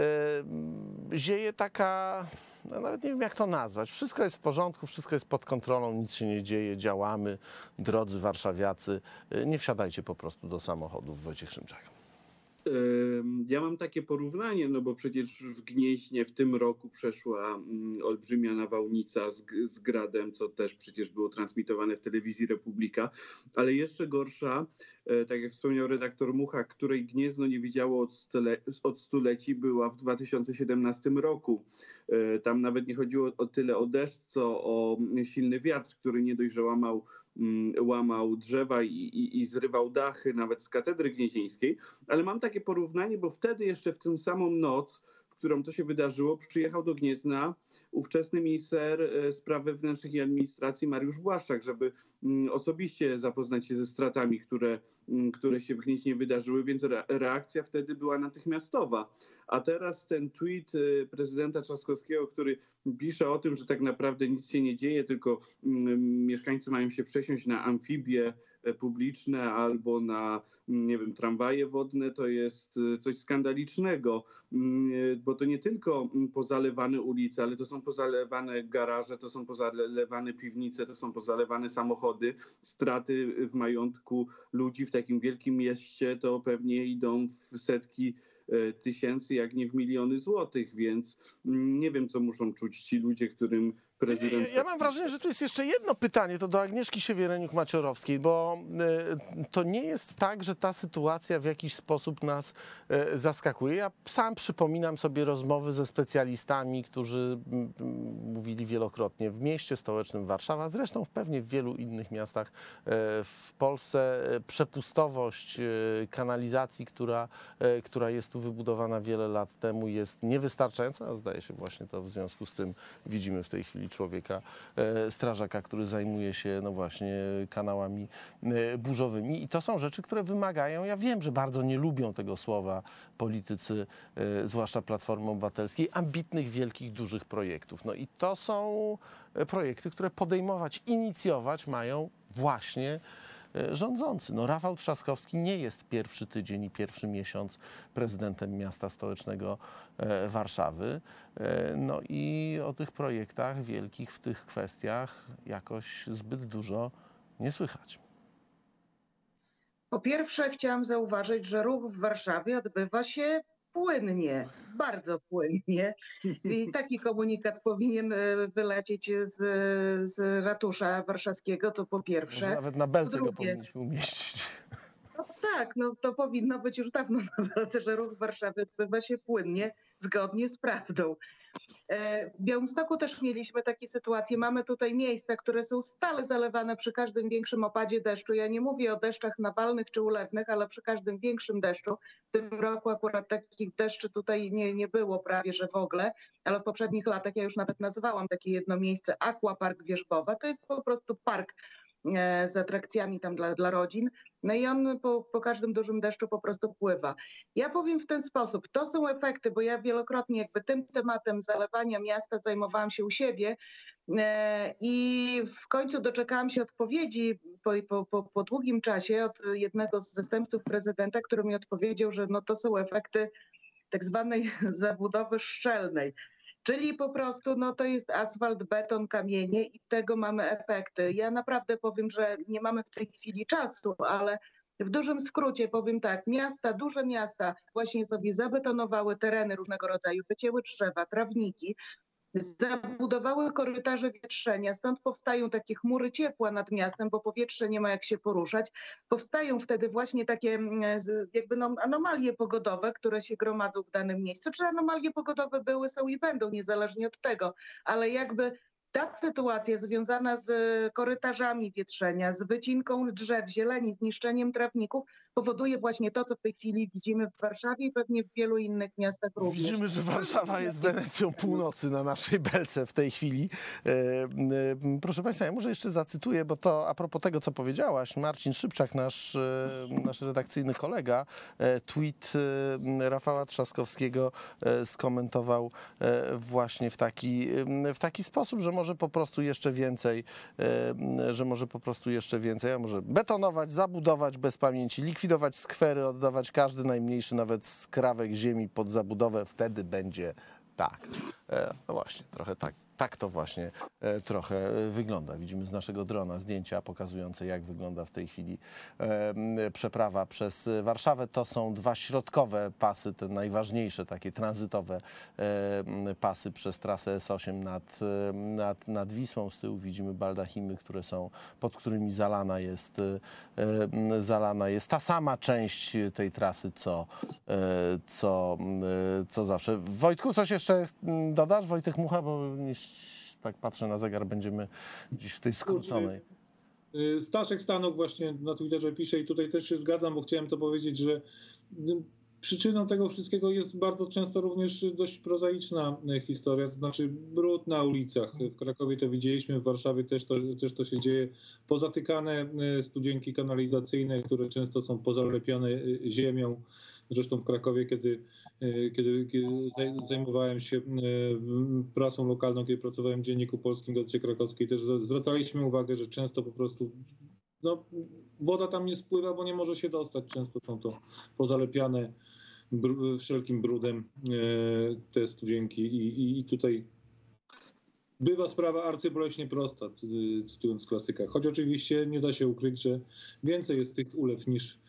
zieje taka, no nawet nie wiem jak to nazwać. Wszystko jest w porządku, wszystko jest pod kontrolą, nic się nie dzieje, działamy. Drodzy warszawiacy, nie wsiadajcie po prostu do samochodów. Wojciech Szymczak. Ja mam takie porównanie, no bo przecież w Gnieźnie w tym roku przeszła olbrzymia nawałnica z gradem, co też przecież było transmitowane w Telewizji Republika, ale jeszcze gorsza, tak jak wspomniał redaktor Mucha, której Gniezno nie widziało od stuleci, była w 2017 roku. Tam nawet nie chodziło o tyle o deszcz, co o silny wiatr, który nie dość, że łamał drzewa i zrywał dachy nawet z katedry gnieźnieńskiej. Ale mam takie porównanie, bo wtedy jeszcze w tę samą noc, w którą to się wydarzyło, przyjechał do Gniezna ówczesny minister spraw wewnętrznych i administracji Mariusz Błaszczak, żeby osobiście zapoznać się ze stratami, które się w Gnieźnie wydarzyły, więc reakcja wtedy była natychmiastowa. A teraz ten tweet prezydenta Trzaskowskiego, który pisze o tym, że tak naprawdę nic się nie dzieje, tylko mieszkańcy mają się przesiąść na amfibie publiczne albo na, nie wiem, tramwaje wodne, to jest coś skandalicznego, bo to nie tylko pozalewane ulice, ale to są pozalewane garaże, to są pozalewane piwnice, to są pozalewane samochody. Straty w majątku ludzi w takim wielkim mieście to pewnie idą w setki tysięcy, jak nie w miliony złotych, więc nie wiem, co muszą czuć ci ludzie, którym prezydent... Ja mam wrażenie, że tu jest jeszcze jedno pytanie, to do Agnieszki Siewiereniuk-Maciorowskiej, bo to nie jest tak, że ta sytuacja w jakiś sposób nas zaskakuje. Ja sam przypominam sobie rozmowy ze specjalistami, którzy mówili wielokrotnie w mieście stołecznym Warszawa, zresztą pewnie w wielu innych miastach w Polsce, przepustowość kanalizacji, która jest tu wybudowana wiele lat temu, jest niewystarczająca, a zdaje się właśnie to w związku z tym widzimy w tej chwili człowieka, strażaka, który zajmuje się no właśnie kanałami burzowymi i to są rzeczy, które wymagają, ja wiem, że bardzo nie lubią tego słowa politycy, zwłaszcza Platformy Obywatelskiej, ambitnych, wielkich, dużych projektów. No i to są projekty, które podejmować, inicjować mają właśnie rządzący. No, Rafał Trzaskowski nie jest pierwszy tydzień i pierwszy miesiąc prezydentem miasta stołecznego Warszawy. No i o tych projektach wielkich w tych kwestiach jakoś zbyt dużo nie słychać. Po pierwsze chciałam zauważyć, że ruch w Warszawie odbywa się płynnie, bardzo płynnie. I taki komunikat powinien wylecieć z ratusza warszawskiego, to po pierwsze. Może nawet na belce go powinniśmy umieścić. No tak, no to powinno być już dawno na belce, że ruch w Warszawie odbywa się płynnie, zgodnie z prawdą. W Białymstoku też mieliśmy takie sytuacje. Mamy tutaj miejsca, które są stale zalewane przy każdym większym opadzie deszczu. Ja nie mówię o deszczach nawalnych czy ulewnych, ale przy każdym większym deszczu. W tym roku akurat takich deszczy tutaj nie było prawie, że w ogóle, ale w poprzednich latach ja już nawet nazywałam takie jedno miejsce Aquapark Wierzbowa. To jest po prostu park z atrakcjami tam dla rodzin. No i on po każdym dużym deszczu po prostu pływa. Ja powiem w ten sposób, to są efekty, bo ja wielokrotnie jakby tym tematem zalewania miasta zajmowałam się u siebie i w końcu doczekałam się odpowiedzi po długim czasie od jednego z zastępców prezydenta, który mi odpowiedział, że no to są efekty tak zwanej zabudowy szczelnej. Czyli po prostu no to jest asfalt, beton, kamienie i tego mamy efekty. Ja naprawdę powiem, że nie mamy w tej chwili czasu, ale w dużym skrócie powiem tak, duże miasta właśnie sobie zabetonowały tereny różnego rodzaju, wycięły drzewa, trawniki, zabudowały korytarze wietrzenia, stąd powstają takie chmury ciepła nad miastem, bo powietrze nie ma jak się poruszać. Powstają wtedy właśnie takie jakby anomalie pogodowe, które się gromadzą w danym miejscu. Czy anomalie pogodowe były, są i będą, niezależnie od tego, ale jakby ta sytuacja związana z korytarzami wietrzenia, z wycinką drzew, zieleni, zniszczeniem trawników powoduje właśnie to, co w tej chwili widzimy w Warszawie i pewnie w wielu innych miastach również. Widzimy, że Warszawa jest Wenecją północy na naszej belce w tej chwili. Proszę Państwa, ja może jeszcze zacytuję, bo to a propos tego, co powiedziałaś, Marcin Szybczak, nasz redakcyjny kolega, tweet Rafała Trzaskowskiego skomentował właśnie w taki sposób, że może po prostu jeszcze więcej, a może betonować, zabudować bez pamięci, likwidować skwery, oddawać każdy najmniejszy nawet skrawek ziemi pod zabudowę, wtedy będzie tak. No właśnie, trochę tak to właśnie trochę wygląda. Widzimy z naszego drona zdjęcia pokazujące, jak wygląda w tej chwili przeprawa przez Warszawę. To są dwa środkowe pasy, te najważniejsze, takie tranzytowe pasy przez trasę S8 nad Wisłą. Z tyłu widzimy baldachimy, pod którymi zalana jest ta sama część tej trasy, co zawsze. Wojtku, coś jeszcze dodasz? Wojtek Mucha, bo tak patrzę na zegar, będziemy dziś w tej skróconej. Staszek Stanok właśnie na Twitterze pisze i tutaj też się zgadzam, bo chciałem to powiedzieć, że przyczyną tego wszystkiego jest bardzo często również dość prozaiczna historia, to znaczy brud na ulicach. W Krakowie to widzieliśmy, w Warszawie też to się dzieje. Pozatykane studzienki kanalizacyjne, które często są pozalepione ziemią. Zresztą w Krakowie, kiedy zajmowałem się prasą lokalną, kiedy pracowałem w Dzienniku Polskim Gazecie Krakowskiej, też zwracaliśmy uwagę, że często po prostu woda tam nie spływa, bo nie może się dostać. Często są to pozalepiane wszelkim brudem te studzienki i tutaj bywa sprawa arcyboleśnie prosta, cytując klasyka. Choć oczywiście nie da się ukryć, że więcej jest tych ulew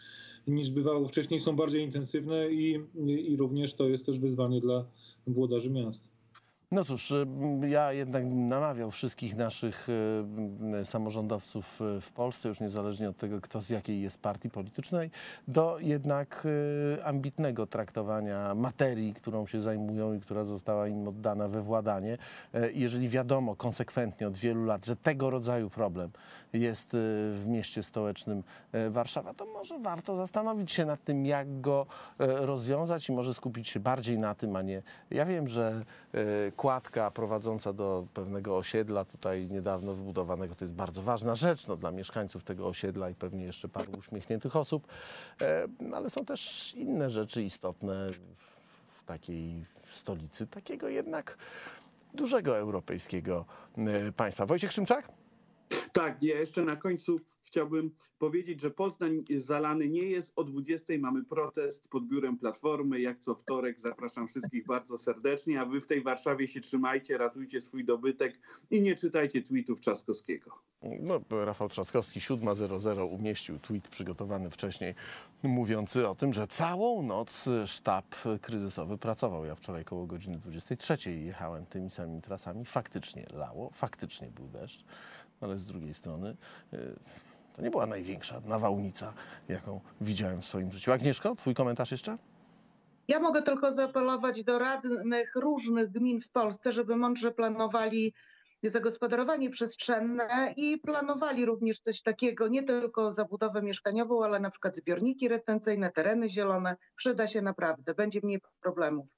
niż bywało wcześniej, są bardziej intensywne i również to jest też wyzwanie dla włodarzy miast. No cóż, ja jednak namawiał wszystkich naszych samorządowców w Polsce, już niezależnie od tego, kto z jakiej jest partii politycznej, do jednak ambitnego traktowania materii, którą się zajmują i która została im oddana we władanie. Jeżeli wiadomo konsekwentnie od wielu lat, że tego rodzaju problem jest w mieście stołecznym Warszawa, to może warto zastanowić się nad tym, jak go rozwiązać i może skupić się bardziej na tym, a nie... Ja wiem, że kładka prowadząca do pewnego osiedla tutaj niedawno wybudowanego to jest bardzo ważna rzecz dla mieszkańców tego osiedla i pewnie jeszcze paru uśmiechniętych osób, ale są też inne rzeczy istotne w takiej stolicy, takiego jednak dużego europejskiego państwa. Wojciech Szymczak? Tak, ja jeszcze na końcu chciałbym powiedzieć, że Poznań zalany nie jest. O 20:00 mamy protest pod biurem Platformy. Jak co wtorek zapraszam wszystkich bardzo serdecznie, a wy w tej Warszawie się trzymajcie, ratujcie swój dobytek i nie czytajcie tweetów Trzaskowskiego. No, Rafał Trzaskowski 7:00 umieścił tweet przygotowany wcześniej, mówiący o tym, że całą noc sztab kryzysowy pracował. Ja wczoraj koło godziny 23:00 jechałem tymi samymi trasami. Faktycznie lało, faktycznie był deszcz, ale z drugiej strony to nie była największa nawałnica, jaką widziałem w swoim życiu. Agnieszko, twój komentarz jeszcze? Ja mogę tylko zaapelować do radnych różnych gmin w Polsce, żeby mądrze planowali zagospodarowanie przestrzenne i planowali również coś takiego, nie tylko zabudowę mieszkaniową, ale na przykład zbiorniki retencyjne, tereny zielone. Przyda się naprawdę, będzie mniej problemów.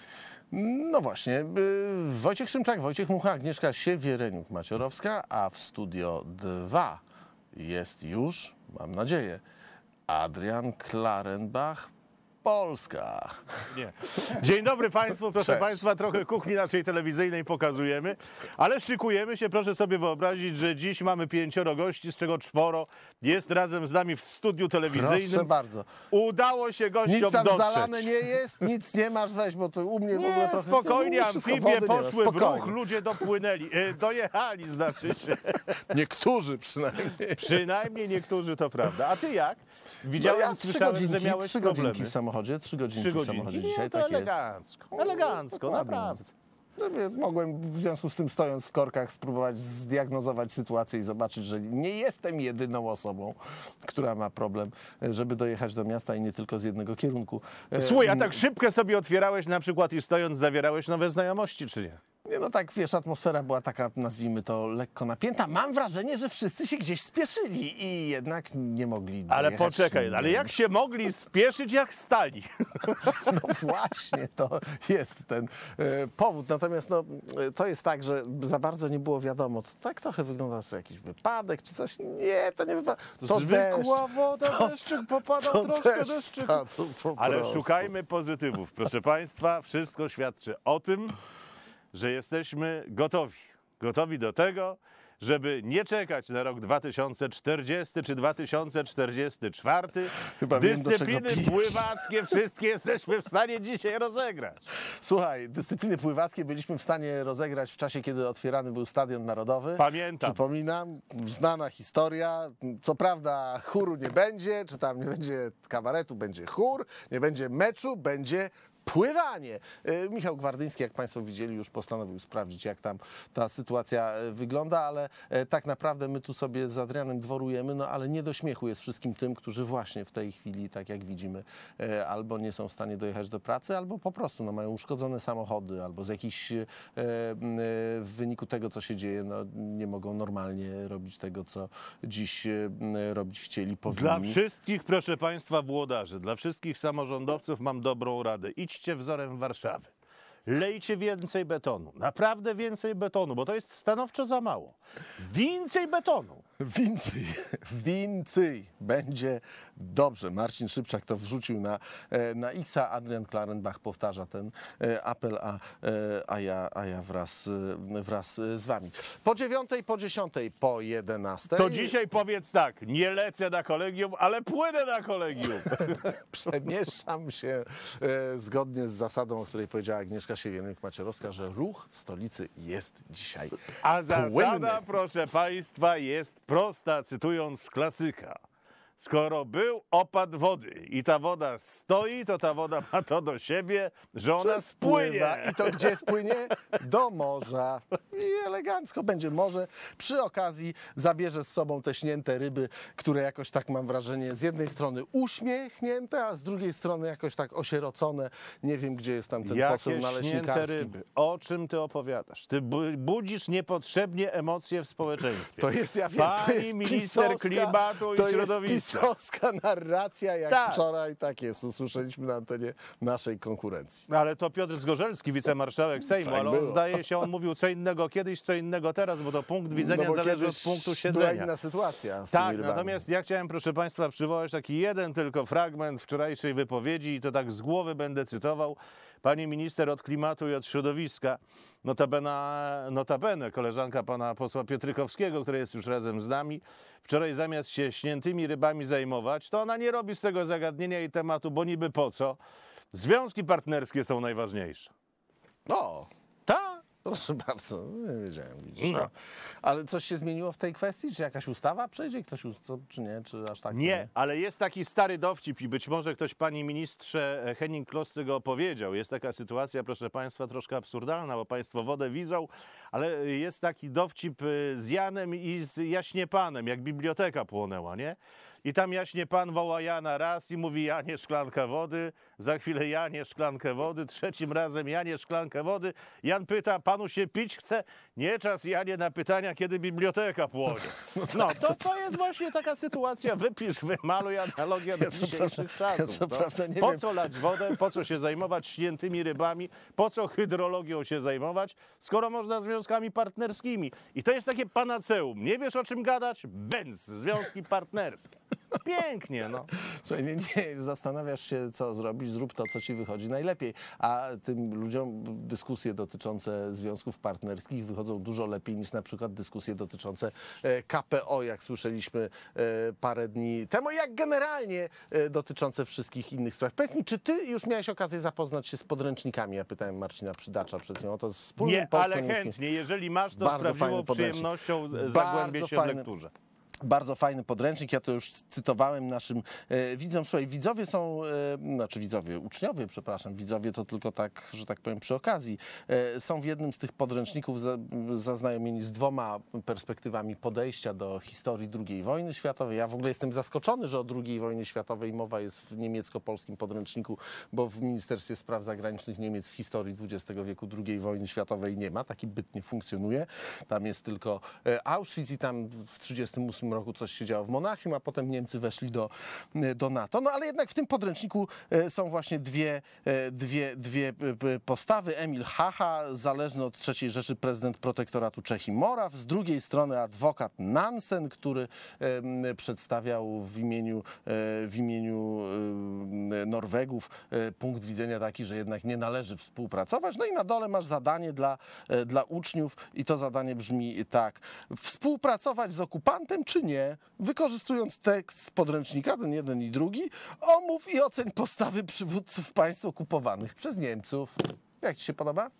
No właśnie, Wojciech Szymczak, Wojciech Mucha, Agnieszka Siewiereniuk-Maciorowska, a w Studio 2 jest już, mam nadzieję, Adrian Klarenbach, Polska. Nie. Dzień dobry Państwu, proszę Cześć. Państwa, trochę kuchni naszej telewizyjnej pokazujemy, ale szykujemy się, proszę sobie wyobrazić, że dziś mamy 5 gości, z czego 4 jest razem z nami w studiu telewizyjnym. Proszę bardzo. Udało się gościom Nic tam dotrzeć. zalane nie jest, nic nie masz, weź, bo to u mnie w ogóle trochę... Spokojnie, wszystko amfibie wody nie ma, poszły w spokojnie. ruch, ludzie dopłynęli, dojechali znaczy się. Niektórzy przynajmniej. Przynajmniej niektórzy, to prawda. A ty jak? Widziałem, ja słyszałem, godzinki, że miałeś 3 problemy. godzinki w samochodzie, 3 godzinki w samochodzie Nie, dzisiaj, to tak elegancko, jest. elegancko, Dokładnie. naprawdę. No, mogłem w związku z tym, stojąc w korkach, spróbować zdiagnozować sytuację i zobaczyć, że nie jestem jedyną osobą, która ma problem, żeby dojechać do miasta i nie tylko z jednego kierunku. Słuchaj, a tak szybko sobie otwierałeś na przykład i stojąc zawierałeś nowe znajomości, czy nie? Nie, no tak, wiesz, atmosfera była taka, nazwijmy to, lekko napięta. Mam wrażenie, że wszyscy się gdzieś spieszyli i jednak nie mogli Ale dojechać. poczekaj, ale jak się mogli spieszyć, jak stali? No właśnie, to jest ten powód. Natomiast no, to jest tak, że za bardzo nie było wiadomo. To tak trochę wyglądał jak jakiś wypadek czy coś. Nie, to nie wypadek. To zwykła woda, deszczyk popadał, troszkę deszczyk. Ale szukajmy pozytywów. Proszę Państwa, wszystko świadczy o tym, że jesteśmy gotowi. Gotowi do tego, żeby nie czekać na rok 2040 czy 2044. Chyba wiem, do dyscypliny czego pływackie wszystkie jesteśmy w stanie dzisiaj rozegrać. Słuchaj, dyscypliny pływackie byliśmy w stanie rozegrać w czasie, kiedy otwierany był Stadion Narodowy. Pamiętam. Przypominam, znana historia. Co prawda chóru nie będzie, czy tam nie będzie kabaretu, będzie chór, nie będzie meczu, będzie pływanie. Michał Gwardyński, jak Państwo widzieli, już postanowił sprawdzić, jak tam ta sytuacja wygląda, ale tak naprawdę my tu sobie z Adrianem dworujemy, no ale nie do śmiechu jest wszystkim tym, którzy właśnie w tej chwili, tak jak widzimy, albo nie są w stanie dojechać do pracy, albo po prostu no, mają uszkodzone samochody, albo z jakichś w wyniku tego, co się dzieje, no, nie mogą normalnie robić tego, co dziś robić chcieli, powinni. Dla wszystkich, proszę Państwa, włodarzy, dla wszystkich samorządowców mam dobrą radę. Idźcie wzorem Warszawy. Lejcie więcej betonu. Naprawdę więcej betonu, bo to jest stanowczo za mało. Więcej betonu. Więcej. Będzie dobrze. Marcin Szybczak to wrzucił na X-a. Adrian Klarenbach powtarza ten apel, a ja wraz z wami. Po 9:00, po 10:00, po 11:00. To dzisiaj powiedz tak, nie lecę na kolegium, ale płynę na kolegium. Przemieszczam się zgodnie z zasadą, o której powiedziała Agnieszka Siewiereniuk-Maciorowska, że ruch w stolicy jest dzisiaj A zasada, płynny. proszę Państwa, jest prosta, cytując klasyka. Skoro był opad wody i ta woda stoi, to ta woda ma to do siebie, że ona spłynie. I to gdzie spłynie? Do morza. I elegancko będzie morze. Przy okazji zabierze z sobą te śnięte ryby, które jakoś tak, mam wrażenie, z jednej strony uśmiechnięte, a z drugiej strony jakoś tak osierocone. Nie wiem, gdzie jest tam ten poseł naleśnikarski. Ryby? O czym ty opowiadasz? Ty budzisz niepotrzebnie emocje w społeczeństwie. To jest, ja wiem, Pani minister klimatu i środowiska. To jest pisowska narracja, jak wczoraj, tak jest, usłyszeliśmy na antenie naszej konkurencji. Ale to Piotr Zgorzelski, wicemarszałek Sejmu, Tak ale on zdaje się, on mówił co innego kiedyś, co innego teraz, bo to punkt widzenia zależy od punktu siedzenia. Była inna sytuacja z tak, tymi rybami. Natomiast ja chciałem, proszę Państwa, przywołać taki jeden tylko fragment wczorajszej wypowiedzi i to tak z głowy będę cytował. Pani minister od klimatu i od środowiska, notabene koleżanka pana posła Pietrykowskiego, który jest już razem z nami, wczoraj zamiast się śniętymi rybami zajmować, to ona nie robi z tego zagadnienia i tematu, bo niby po co. Związki partnerskie są najważniejsze. No, tak. Proszę bardzo, nie wiedziałem, widzisz. No. Ale coś się zmieniło w tej kwestii? Czy jakaś ustawa przejdzie? Ktoś, czy nie? Czy aż tak? Nie, ale jest taki stary dowcip i być może ktoś, panie ministrze Henning-Klosce, go opowiedział. Jest taka sytuacja, proszę państwa, troszkę absurdalna, bo państwo wodę widzą, ale jest taki dowcip z Janem i z Jaśniepanem, jak biblioteka płonęła, nie? I tam jaśnie pan woła Jana raz i mówi: Janie, szklanka wody. Za chwilę: Janie, szklankę wody. Trzecim razem: Janie, szklankę wody. Jan pyta: panu się pić chce? Nie czas, Janie, na pytania, kiedy biblioteka płonie. No to jest właśnie taka sytuacja. Wypisz, wymaluj, analogia do dzisiejszych czasów. Po co lać wodę? Po co się zajmować śniętymi rybami? Po co hydrologią się zajmować, skoro można związkami partnerskimi? I to jest takie panaceum. Nie wiesz, o czym gadać? Benz, związki partnerskie. Pięknie, no. Słuchaj, nie zastanawiasz się, co zrobić, zrób to, co ci wychodzi najlepiej. A tym ludziom dyskusje dotyczące związków partnerskich wychodzą dużo lepiej niż na przykład dyskusje dotyczące KPO, jak słyszeliśmy parę dni temu, jak generalnie dotyczące wszystkich innych spraw. Powiedz mi, czy ty już miałeś okazję zapoznać się z podręcznikami? Ja pytałem Marcina Przydacza przed chwilą. To jest wspólny Nie, ale chętnie. Jeżeli masz, to z prawdziwą przyjemnością zagłębię się w lekturze. Bardzo fajny podręcznik, ja to już cytowałem naszym widzom. Słuchaj, widzowie są, uczniowie, przepraszam, widzowie to tylko tak, że tak powiem, przy okazji, są w jednym z tych podręczników zaznajomieni z dwoma perspektywami podejścia do historii II wojny światowej. Ja w ogóle jestem zaskoczony, że o II wojnie światowej mowa jest w niemiecko-polskim podręczniku, bo w Ministerstwie Spraw Zagranicznych Niemiec w historii XX wieku II wojny światowej nie ma, taki byt nie funkcjonuje. Tam jest tylko Auschwitz i tam w 1938 roku coś się działo w Monachium, a potem Niemcy weszli do NATO. No ale jednak w tym podręczniku są właśnie dwie postawy. Emil Hacha, zależny od III Rzeszy prezydent protektoratu Czech i Moraw. Z drugiej strony adwokat Nansen, który przedstawiał w imieniu Norwegów punkt widzenia taki, że jednak nie należy współpracować. No i na dole masz zadanie dla uczniów i to zadanie brzmi tak: współpracować z okupantem czy nie? Wykorzystując tekst z podręcznika, ten jeden i drugi, omów i oceń postawy przywódców państw okupowanych przez Niemców. Jak ci się podoba?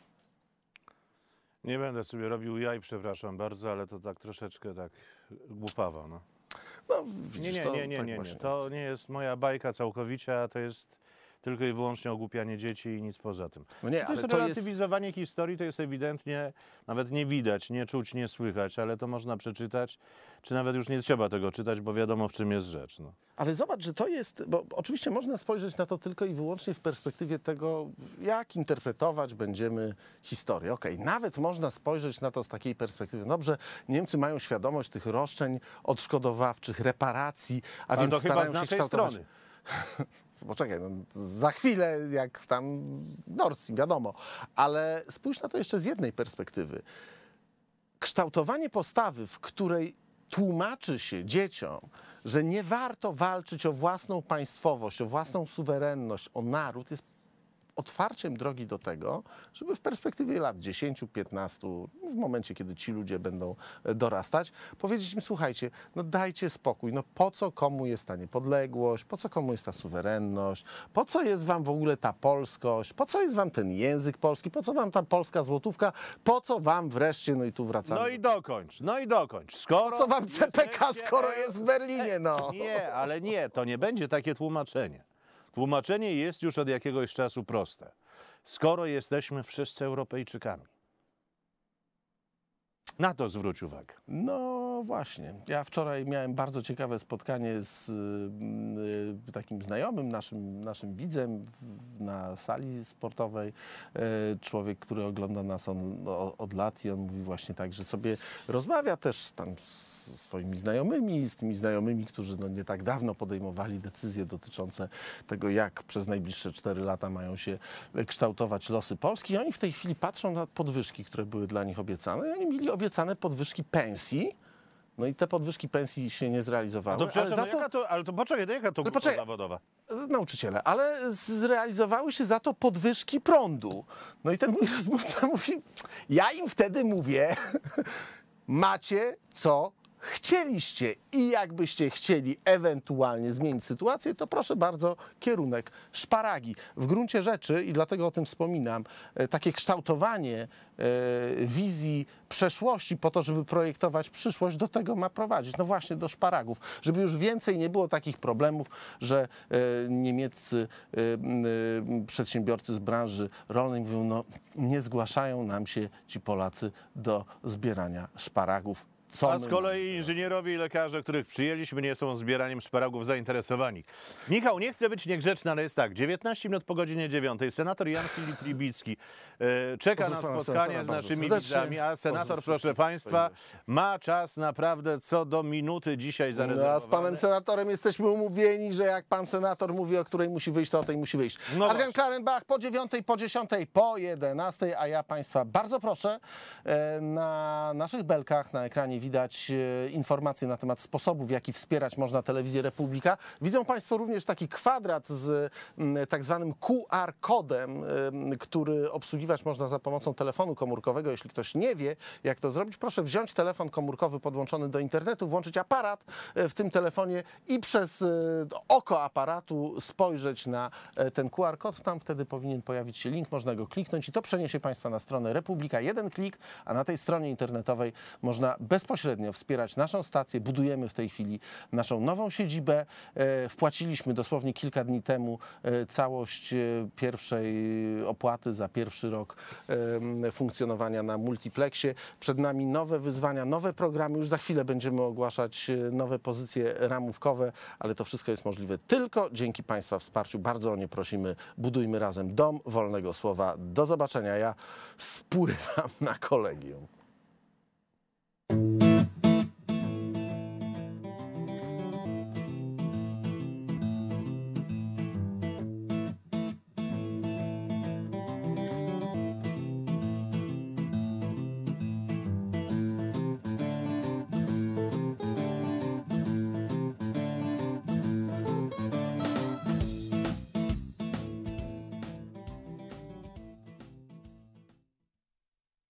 Nie będę sobie robił jaj, przepraszam bardzo, ale to tak troszeczkę tak głupawa. No. No, widzisz, nie. To nie jest moja bajka całkowicie, a to jest tylko i wyłącznie ogłupianie dzieci i nic poza tym. No nie, to jest relatywizowanie historii, to jest ewidentnie, nawet nie widać, nie czuć, nie słychać, ale to można przeczytać, czy nawet już nie trzeba tego czytać, bo wiadomo, w czym jest rzecz. No. Ale zobacz, że to jest, bo oczywiście można spojrzeć na to tylko i wyłącznie w perspektywie tego, jak interpretować będziemy historię. Okej, nawet można spojrzeć na to z takiej perspektywy. Dobrze, Niemcy mają świadomość tych roszczeń odszkodowawczych, reparacji, a więc to starają chyba z naszej strony. Poczekaj, no, za chwilę, jak tam Nord Stream, wiadomo. Ale spójrz na to jeszcze z jednej perspektywy. Kształtowanie postawy, w której tłumaczy się dzieciom, że nie warto walczyć o własną państwowość, o własną suwerenność, o naród, jest otwarciem drogi do tego, żeby w perspektywie lat 10-15, w momencie, kiedy ci ludzie będą dorastać, powiedzieć im, słuchajcie, no dajcie spokój, no po co komu jest ta niepodległość, po co komu jest ta suwerenność, po co jest wam w ogóle ta polskość, po co jest wam ten język polski, po co wam ta polska złotówka, po co wam wreszcie, no i tu wracamy. No i dokończ. Skoro po co wam CPK, skoro jest w Berlinie, no. Nie, ale nie, to nie będzie takie tłumaczenie. Tłumaczenie jest już od jakiegoś czasu proste. Skoro jesteśmy wszyscy Europejczykami. Na to zwróć uwagę. No właśnie. Ja wczoraj miałem bardzo ciekawe spotkanie z takim znajomym, naszym widzem na sali sportowej. Człowiek, który ogląda nas od lat i on mówi właśnie tak, że sobie rozmawia też tam ze swoimi znajomymi, z tymi znajomymi, którzy no nie tak dawno podejmowali decyzje dotyczące tego, jak przez najbliższe 4 lata mają się kształtować losy Polski. I oni w tej chwili patrzą na podwyżki, które były dla nich obiecane. I oni mieli obiecane podwyżki pensji. No i te podwyżki pensji się nie zrealizowały. No to, ale to poczekaj, jaka to grupa zawodowa? Nauczyciele, ale zrealizowały się za to podwyżki prądu. No i ten mój rozmówca mówi, ja im wtedy mówię, macie co chcieliście i jakbyście chcieli ewentualnie zmienić sytuację, to proszę bardzo, kierunek szparagi. W gruncie rzeczy, i dlatego o tym wspominam, takie kształtowanie wizji przeszłości po to, żeby projektować przyszłość, do tego ma prowadzić. No właśnie do szparagów. Żeby już więcej nie było takich problemów, że niemieccy przedsiębiorcy z branży rolnej mówią, no nie zgłaszają nam się ci Polacy do zbierania szparagów. A z kolei inżynierowie i lekarze, których przyjęliśmy, nie są zbieraniem szparagów zainteresowani. Michał, nie chcę być niegrzeczny, ale jest tak. 19 minut po godzinie 9. Senator Jan Filip Ribicki czeka na spotkanie z naszymi widzami, a senator, proszę państwa, ma czas naprawdę co do minuty dzisiaj zarezerwowany. No, a z panem senatorem jesteśmy umówieni, że jak pan senator mówi, o której musi wyjść, to o tej musi wyjść. No Adrian Klarenbach po 9, po 10, po 11, a ja państwa bardzo proszę, na naszych belkach, na ekranie widać informacje na temat sposobu, w jaki wspierać można Telewizję Republika. Widzą państwo również taki kwadrat z tak zwanym QR-kodem, który obsługiwać można za pomocą telefonu komórkowego. Jeśli ktoś nie wie, jak to zrobić, proszę wziąć telefon komórkowy podłączony do internetu, włączyć aparat w tym telefonie i przez oko aparatu spojrzeć na ten QR-kod. Tam wtedy powinien pojawić się link, można go kliknąć i to przeniesie państwa na stronę Republika. Jeden klik, a na tej stronie internetowej można bezpośrednio wspierać naszą stację. Budujemy w tej chwili naszą nową siedzibę. Wpłaciliśmy dosłownie kilka dni temu całość pierwszej opłaty za pierwszy rok funkcjonowania na multiplexie. Przed nami nowe wyzwania, nowe programy. Już za chwilę będziemy ogłaszać nowe pozycje ramówkowe, ale to wszystko jest możliwe tylko dzięki państwa wsparciu. Bardzo o nie prosimy. Budujmy razem Dom Wolnego Słowa. Do zobaczenia. Ja spływam na kolegium.